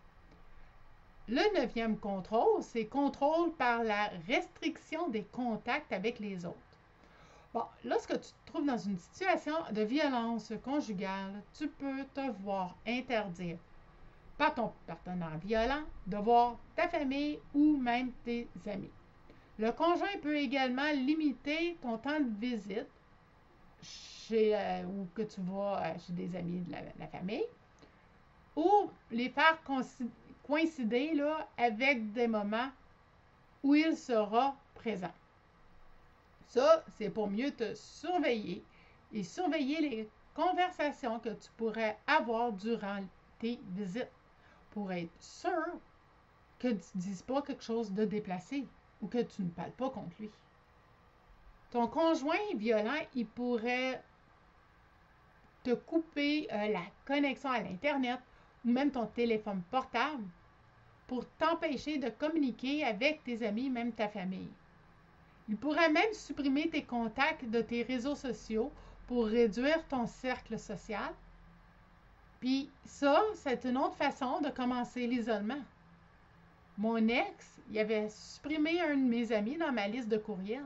Le neuvième contrôle, c'est contrôle par la restriction des contacts avec les autres. Bon, lorsque tu te trouves dans une situation de violence conjugale, tu peux te voir interdire par ton partenaire violent de voir ta famille ou même tes amis. Le conjoint peut également limiter ton temps de visite ou que tu vas chez des amis de la famille ou les faire coïncider là, avec des moments où il sera présent. Ça, c'est pour mieux te surveiller et surveiller les conversations que tu pourrais avoir durant tes visites pour être sûr que tu ne dises pas quelque chose de déplacé ou que tu ne parles pas contre lui. Ton conjoint violent, il pourrait te couper la connexion à l'Internet ou même ton téléphone portable pour t'empêcher de communiquer avec tes amis, même ta famille. Il pourrait même supprimer tes contacts de tes réseaux sociaux pour réduire ton cercle social. Puis ça, c'est une autre façon de commencer l'isolement. Mon ex, il avait supprimé un de mes amis dans ma liste de courriels.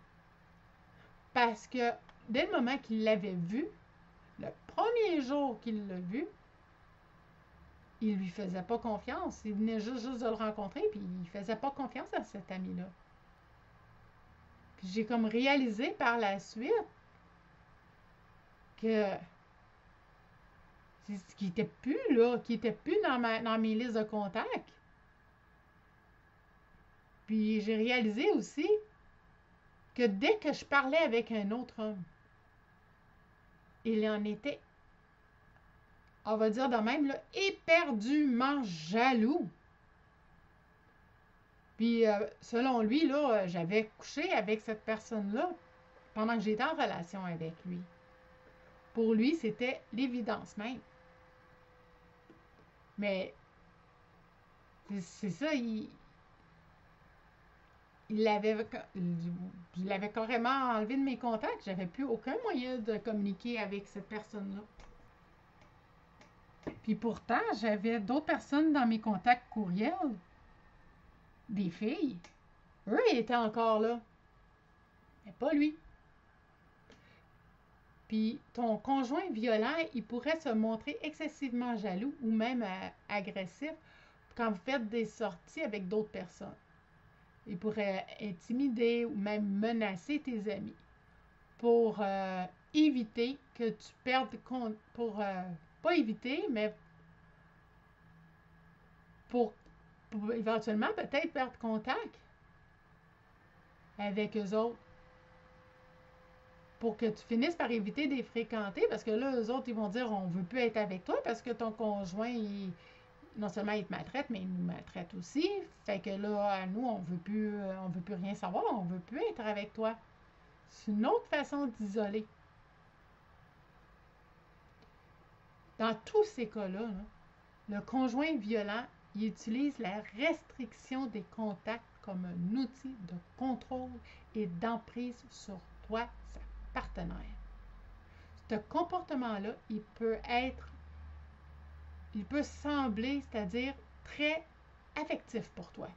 Parce que dès le moment qu'il l'avait vu, le premier jour qu'il l'a vu, il lui faisait pas confiance. Il venait juste de le rencontrer, puis il faisait pas confiance à cet ami-là. Puis j'ai comme réalisé par la suite que qui était plus là, qui était plus dans mes listes de contacts. Puis j'ai réalisé aussi que dès que je parlais avec un autre homme, il en était, on va dire de même, là, éperdument jaloux. Puis selon lui, là, j'avais couché avec cette personne-là pendant que j'étais en relation avec lui. Pour lui, c'était l'évidence même. Mais c'est ça, je l'avais carrément enlevé de mes contacts. J'avais plus aucun moyen de communiquer avec cette personne-là. Puis pourtant, j'avais d'autres personnes dans mes contacts courriels, des filles. Eux, ils étaient encore là. Mais pas lui. Puis ton conjoint violent, il pourrait se montrer excessivement jaloux ou même agressif quand vous faites des sorties avec d'autres personnes. Il pourrait intimider ou même menacer tes amis pour éviter que tu perdes compte, pas éviter, mais pour éventuellement peut-être perdre contact avec eux autres. Pour que tu finisses par éviter de les fréquenter, parce que là, eux autres, ils vont dire on veut plus être avec toi parce que ton conjoint, non seulement il te maltraite, mais il nous maltraite aussi. Fait que là, nous, on veut plus rien savoir, on veut plus être avec toi. C'est une autre façon d'isoler. Dans tous ces cas-là, là, le conjoint violent, il utilise la restriction des contacts comme un outil de contrôle et d'emprise sur toi, sa partenaire. Ce comportement-là, il peut sembler, c'est-à-dire très affectif pour toi.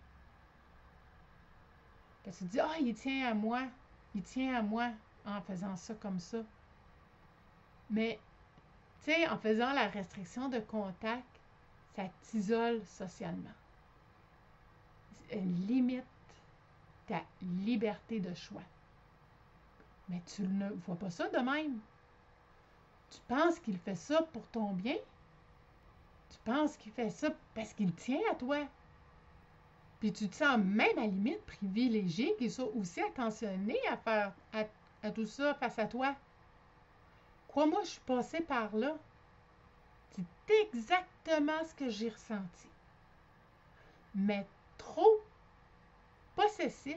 Parce que tu dis, il tient à moi en faisant ça comme ça. Mais, tu sais, en faisant la restriction de contact, ça t'isole socialement. Ça limite ta liberté de choix. Mais tu ne vois pas ça de même. Tu penses qu'il fait ça pour ton bien? Tu penses qu'il fait ça parce qu'il tient à toi? Puis tu te sens même à la limite privilégié, qu'il soit aussi attentionné à faire à tout ça face à toi. Crois-moi, je suis passée par là. C'est exactement ce que j'ai ressenti. Mais trop possessif,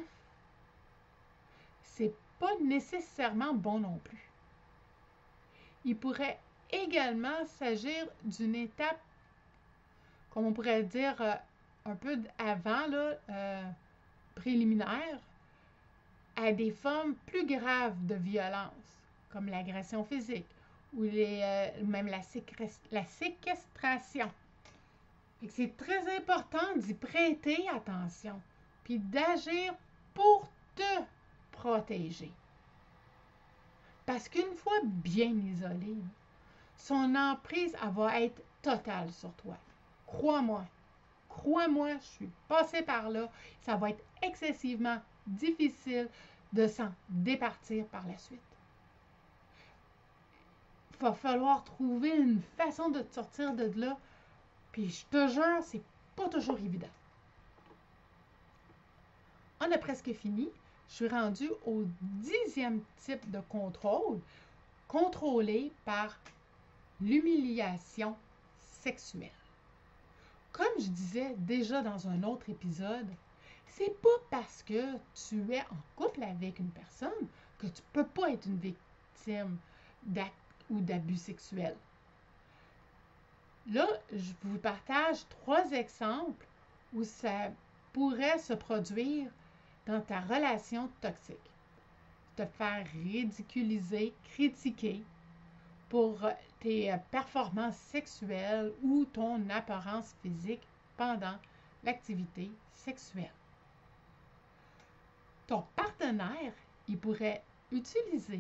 c'est pas nécessairement bon non plus. Il pourrait également s'agir d'une étape, comme on pourrait dire, un peu avant, là, préliminaire, à des formes plus graves de violence, comme l'agression physique ou même la séquestration. C'est très important d'y prêter attention, puis d'agir pour te protéger. Parce qu'une fois bien isolé, son emprise, elle va être totale sur toi. Crois-moi. Crois-moi, je suis passée par là. Ça va être excessivement difficile de s'en départir par la suite. Il va falloir trouver une façon de te sortir de là Puis je te jure, c'est pas toujours évident. On a presque fini. Je suis rendue au 10e type de contrôle, contrôlé par l'humiliation sexuelle. Comme je disais déjà dans un autre épisode, c'est pas parce que tu es en couple avec une personne que tu peux pas être une victime d'actes ou d'abus sexuels. Là, je vous partage 3 exemples où ça pourrait se produire dans ta relation toxique. Te faire ridiculiser, critiquer pour tes performances sexuelles ou ton apparence physique pendant l'activité sexuelle. Ton partenaire, il pourrait utiliser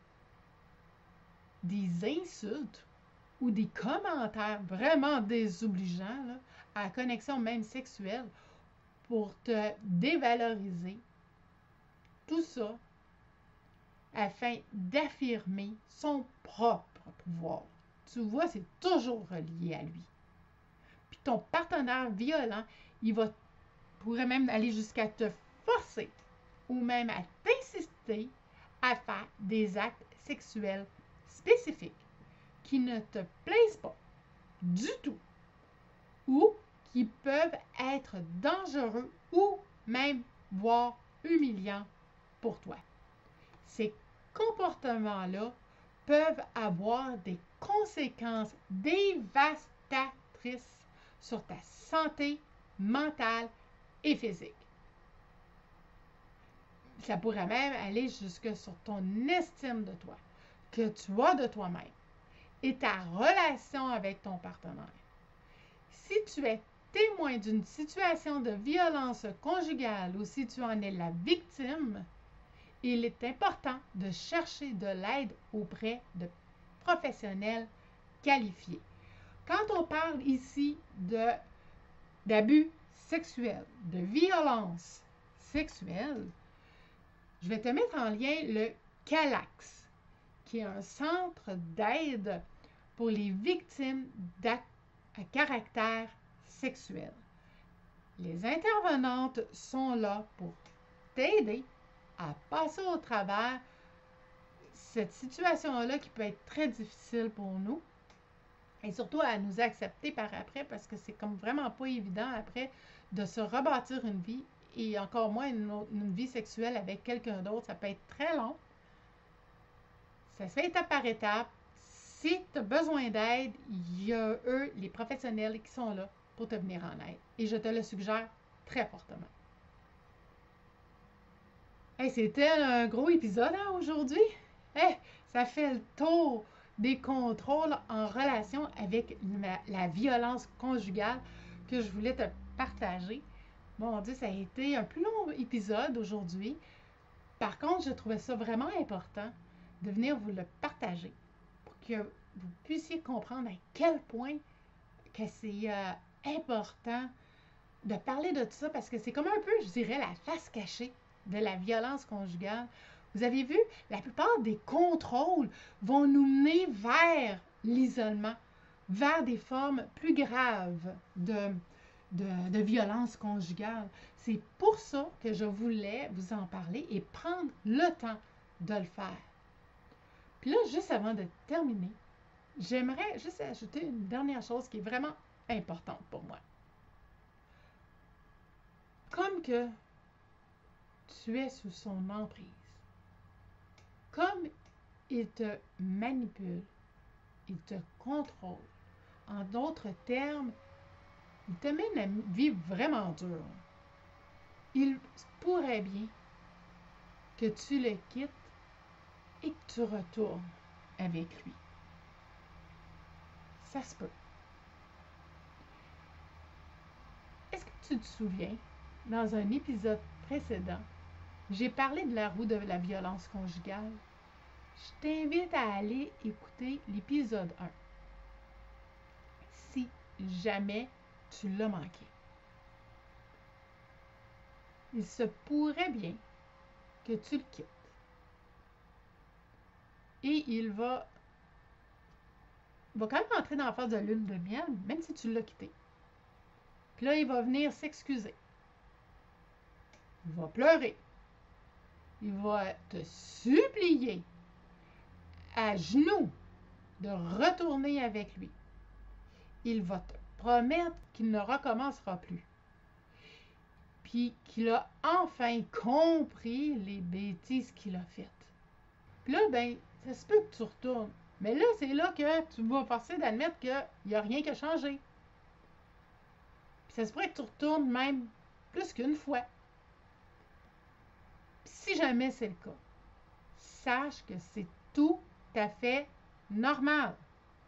des insultes ou des commentaires vraiment désobligeants là, à la connexion même sexuelle pour te dévaloriser. Tout ça afin d'affirmer son propre pouvoir. Tu vois, c'est toujours relié à lui. Puis ton partenaire violent, pourrait même aller jusqu'à te forcer ou même à t'insister à faire des actes sexuels spécifiques qui ne te plaisent pas du tout ou qui peuvent être dangereux ou même voire humiliants pour toi. Ces comportements-là peuvent avoir des conséquences dévastatrices sur ta santé mentale et physique. Ça pourrait même aller jusque sur ton estime de toi, que tu as de toi-même et ta relation avec ton partenaire. Si tu es témoin d'une situation de violence conjugale ou si tu en es la victime, il est important de chercher de l'aide auprès de professionnels qualifiés. Quand on parle ici d'abus sexuels, de violence sexuelle, je vais te mettre en lien le CALAX, qui est un centre d'aide pour les victimes d'actes à caractère sexuel. Les intervenantes sont là pour t'aider à passer au travers cette situation-là qui peut être très difficile pour nous et surtout à nous accepter par après parce que c'est comme vraiment pas évident après de se rebâtir une vie et encore moins une vie sexuelle avec quelqu'un d'autre. Ça peut être très long. Ça se fait étape par étape. Si tu as besoin d'aide, il y a eux, les professionnels qui sont là pour te venir en aide. Et je te le suggère très fortement. Hey, c'était un gros épisode aujourd'hui. Hey, ça fait le tour des contrôles en relation avec la violence conjugale que je voulais te partager. Mon Dieu, ça a été un plus long épisode aujourd'hui. Par contre, je trouvais ça vraiment important de venir vous le partager pour que vous puissiez comprendre à quel point que c'est important de parler de tout ça parce que c'est comme un peu, je dirais, la face cachée de la violence conjugale. Vous avez vu, la plupart des contrôles vont nous mener vers l'isolement, vers des formes plus graves de violence conjugale. C'est pour ça que je voulais vous en parler et prendre le temps de le faire. Puis là, juste avant de terminer, j'aimerais juste ajouter une dernière chose qui est vraiment importante pour moi. Comme que tu es sous son emprise, comme il te manipule, il te contrôle, en d'autres termes, il te mène à une vie vraiment dure. Il pourrait bien que tu le quittes et que tu retournes avec lui. Ça se peut. Est-ce que tu te souviens, dans un épisode précédent, j'ai parlé de la roue de la violence conjugale? Je t'invite à aller écouter l'épisode 1. Si jamais tu l'as manqué. Il se pourrait bien que tu le quittes. Et il va quand même entrer dans la phase de lune de miel, même si tu l'as quitté. Puis là, il va venir s'excuser. Il va pleurer. Il va te supplier à genoux de retourner avec lui. Il va te promettre qu'il ne recommencera plus. Puis qu'il a enfin compris les bêtises qu'il a faites. Puis là, ben, ça se peut que tu retournes. Mais là, c'est là que tu vas forcer d'admettre qu'il n'y a rien qui a changé. Puis ça se pourrait que tu retournes même plus qu'une fois. Puis si jamais c'est le cas, sache que c'est tout à fait normal.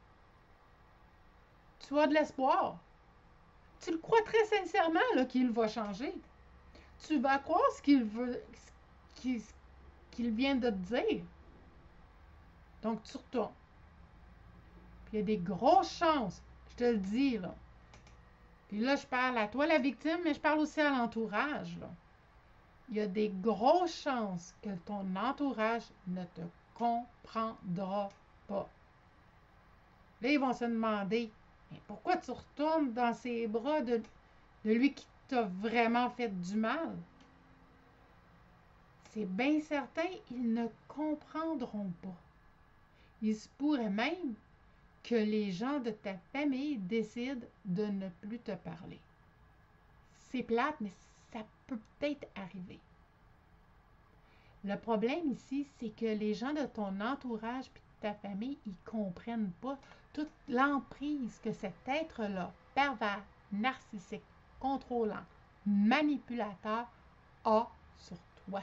Tu as de l'espoir. Tu le crois très sincèrement là, qu'il va changer. Tu vas croire ce qu'il veut, qu'il vient de te dire. Donc, tu retournes. Puis il y a des grosses chances, je te le dis, là. Puis là, je parle à toi, la victime, mais je parle aussi à l'entourage, là. Il y a des grosses chances que ton entourage ne te comprendra pas. Là, ils vont se demander, mais pourquoi tu retournes dans ses bras de lui qui t'a vraiment fait du mal? C'est bien certain, ils ne comprendront pas. Il se pourrait même que les gens de ta famille décident de ne plus te parler. C'est plate, mais ça peut peut-être arriver. Le problème ici, c'est que les gens de ton entourage et de ta famille, ils ne comprennent pas toute l'emprise que cet être-là, pervers, narcissique, contrôlant, manipulateur, a sur toi.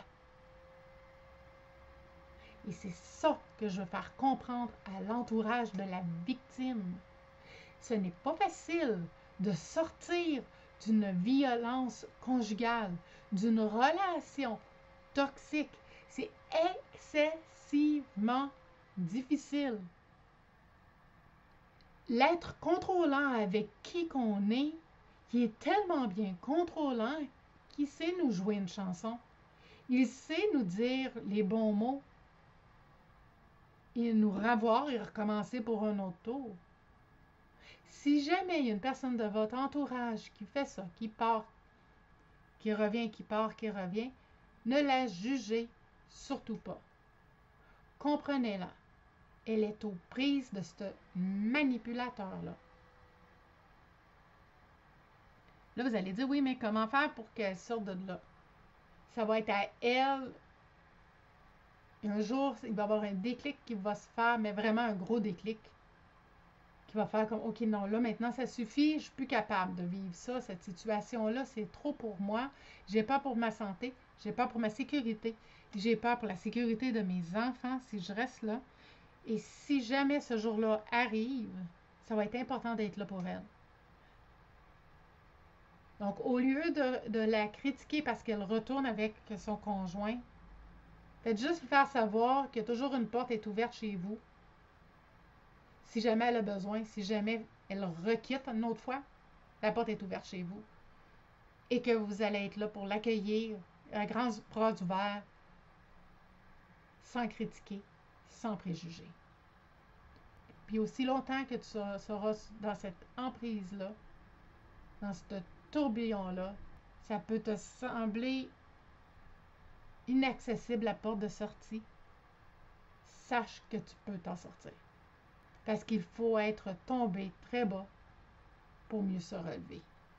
Et c'est ça que je veux faire comprendre à l'entourage de la victime. Ce n'est pas facile de sortir d'une violence conjugale, d'une relation toxique. C'est excessivement difficile. L'être contrôlant avec qui qu'on est, qui est tellement bien contrôlant, qu'il sait nous jouer une chanson. Il sait nous dire les bons mots et nous revoir et recommencer pour un autre tour. Si jamais il y a une personne de votre entourage qui fait ça, qui part, qui revient, qui part, qui revient, ne la jugez surtout pas. Comprenez-la. Elle est aux prises de ce manipulateur-là. Là, vous allez dire, oui, mais comment faire pour qu'elle sorte de là? Ça va être à elle. Et un jour, il va y avoir un déclic qui va se faire, mais vraiment un gros déclic. Qui va faire comme, OK, non, là, maintenant, ça suffit, je ne suis plus capable de vivre ça, cette situation-là, c'est trop pour moi. J'ai peur pour ma santé, j'ai peur pour ma sécurité, j'ai peur pour la sécurité de mes enfants si je reste là. Et si jamais ce jour-là arrive, ça va être important d'être là pour elle. Donc, au lieu de la critiquer parce qu'elle retourne avec son conjoint, faites juste lui faire savoir que toujours une porte est ouverte chez vous. Si jamais elle a besoin, si jamais elle requitte une autre fois, la porte est ouverte chez vous. Et que vous allez être là pour l'accueillir à grands bras ouverts, sans critiquer, sans préjuger. Puis aussi longtemps que tu seras dans cette emprise-là, dans ce tourbillon-là, ça peut te sembler inaccessible la porte de sortie. Sache que tu peux t'en sortir. Parce qu'il faut être tombé très bas pour mieux se relever.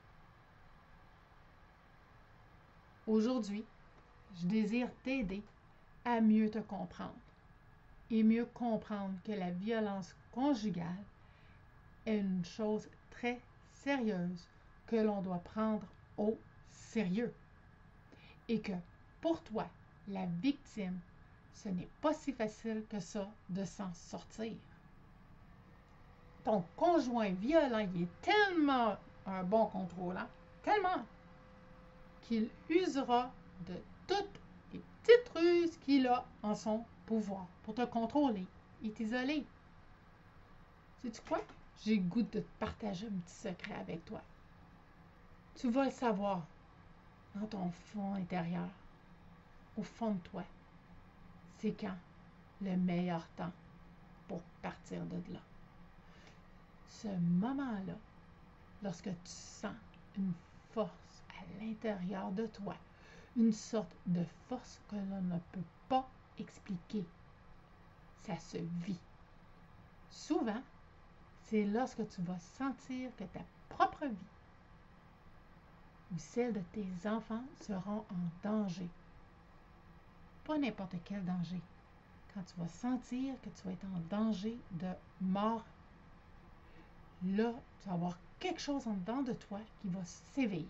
Aujourd'hui, je désire t'aider à mieux te comprendre et mieux comprendre que la violence conjugale est une chose très sérieuse que l'on doit prendre au sérieux. Et que pour toi, la victime, ce n'est pas si facile que ça de s'en sortir. Ton conjoint violent, il est tellement un bon contrôlant, tellement qu'il usera de toutes les petites ruses qu'il a en son pouvoir pour te contrôler et t'isoler. Sais-tu quoi? J'ai le goût de te partager un petit secret avec toi. Tu vas le savoir dans ton fond intérieur, au fond de toi. C'est quand le meilleur temps pour partir de là. Ce moment-là, lorsque tu sens une force à l'intérieur de toi, une sorte de force que l'on ne peut pas expliquer. Ça se vit. Souvent, c'est lorsque tu vas sentir que ta propre vie ou celle de tes enfants seront en danger. Pas n'importe quel danger. Quand tu vas sentir que tu vas être en danger de mort, là, tu vas avoir quelque chose en dedans de toi qui va s'éveiller.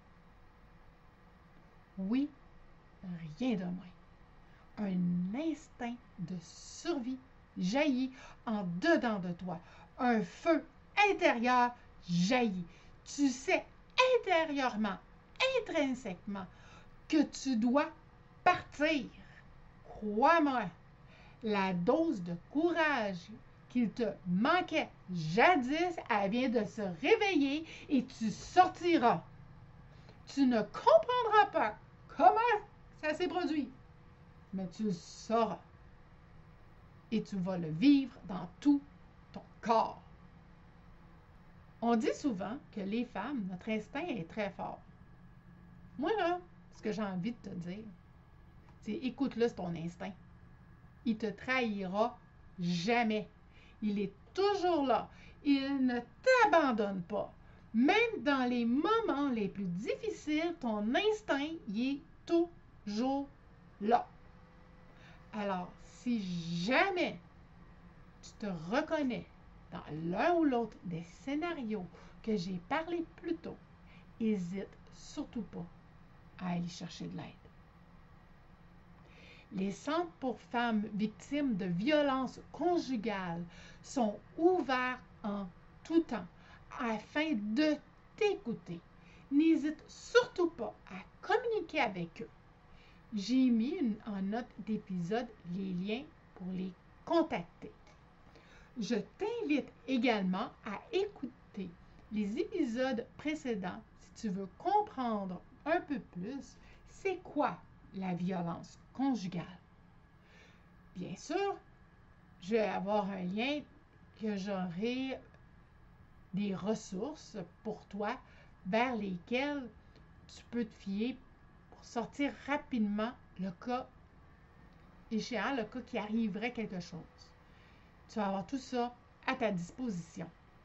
Oui, rien de moins. Un instinct de survie jaillit en dedans de toi. Un feu intérieur jaillit. Tu sais intérieurement, intrinsèquement, que tu dois partir. Crois-moi, la dose de courage qu'il te manquait jadis, elle vient de se réveiller et tu sortiras. Tu ne comprendras pas comment ça s'est produit, mais tu le sauras. Et tu vas le vivre dans tout ton corps. On dit souvent que les femmes, notre instinct est très fort. Moi, là, ce que j'ai envie de te dire, c'est écoute-le, c'est ton instinct. Il te trahira jamais. Il est toujours là. Il ne t'abandonne pas. Même dans les moments les plus difficiles, ton instinct, il est toujours là. Alors, si jamais tu te reconnais dans l'un ou l'autre des scénarios que j'ai parlé plus tôt, n'hésite surtout pas à aller chercher de l'aide. Les centres pour femmes victimes de violences conjugales sont ouverts en tout temps afin de t'écouter. N'hésite surtout pas à communiquer avec eux. J'ai mis en note d'épisode les liens pour les contacter. Je t'invite également à écouter les épisodes précédents si tu veux comprendre un peu plus c'est quoi la violence conjugale. Bien sûr, je vais avoir un lien que j'aurai des ressources pour toi vers lesquelles tu peux te fier pour sortir rapidement le cas échéant, le cas qui arriverait quelque chose. Tu vas avoir tout ça à ta disposition.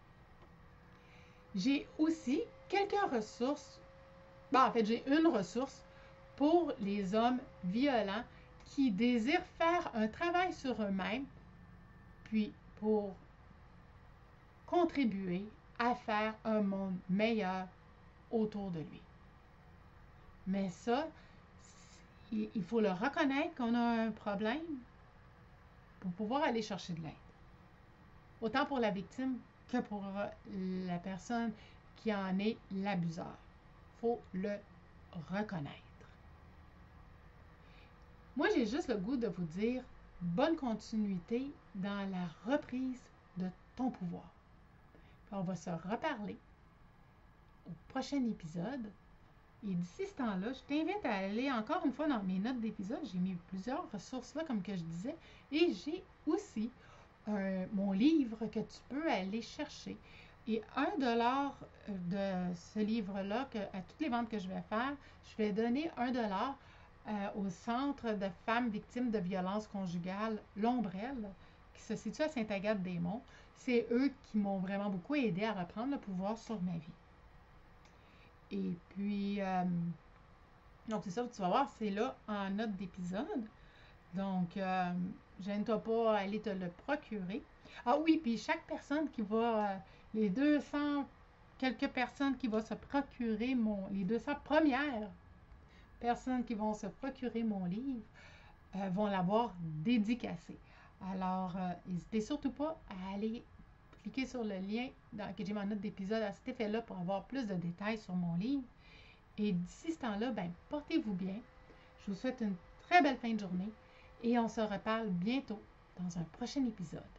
J'ai aussi quelques ressources. En fait, j'ai une ressource pour les hommes violents qui désirent faire un travail sur eux-mêmes, puis pour contribuer à faire un monde meilleur autour de lui. Mais ça, il faut le reconnaître qu'on a un problème pour pouvoir aller chercher de l'aide. Autant pour la victime que pour la personne qui en est l'abuseur. Il faut le reconnaître. Moi, j'ai juste le goût de vous dire bonne continuité dans la reprise de ton pouvoir. Puis on va se reparler au prochain épisode. Et d'ici ce temps-là, je t'invite à aller encore une fois dans mes notes d'épisode. J'ai mis plusieurs ressources là, comme que je disais. Et j'ai aussi mon livre que tu peux aller chercher. Et 1$ de ce livre-là, à toutes les ventes que je vais faire, je vais donner 1$ au Centre de femmes victimes de violences conjugales, l'Ombrelle, qui se situe à Sainte-Agathe-des-Monts. C'est eux qui m'ont vraiment beaucoup aidé à reprendre le pouvoir sur ma vie. Et puis, donc c'est ça, tu vas voir, c'est là en note d'épisode. Donc, gêne-toi pas à aller te le procurer. Ah oui, puis chaque personne qui va, les 200 quelques personnes qui vont se procurer les 200 premières personnes qui vont se procurer mon livre vont l'avoir dédicacé. Alors, n'hésitez surtout pas à aller cliquer sur le lien que j'ai ma note d'épisode à cet effet-là pour avoir plus de détails sur mon livre. Et d'ici ce temps-là, portez-vous bien. Je vous souhaite une très belle fin de journée et on se reparle bientôt dans un prochain épisode.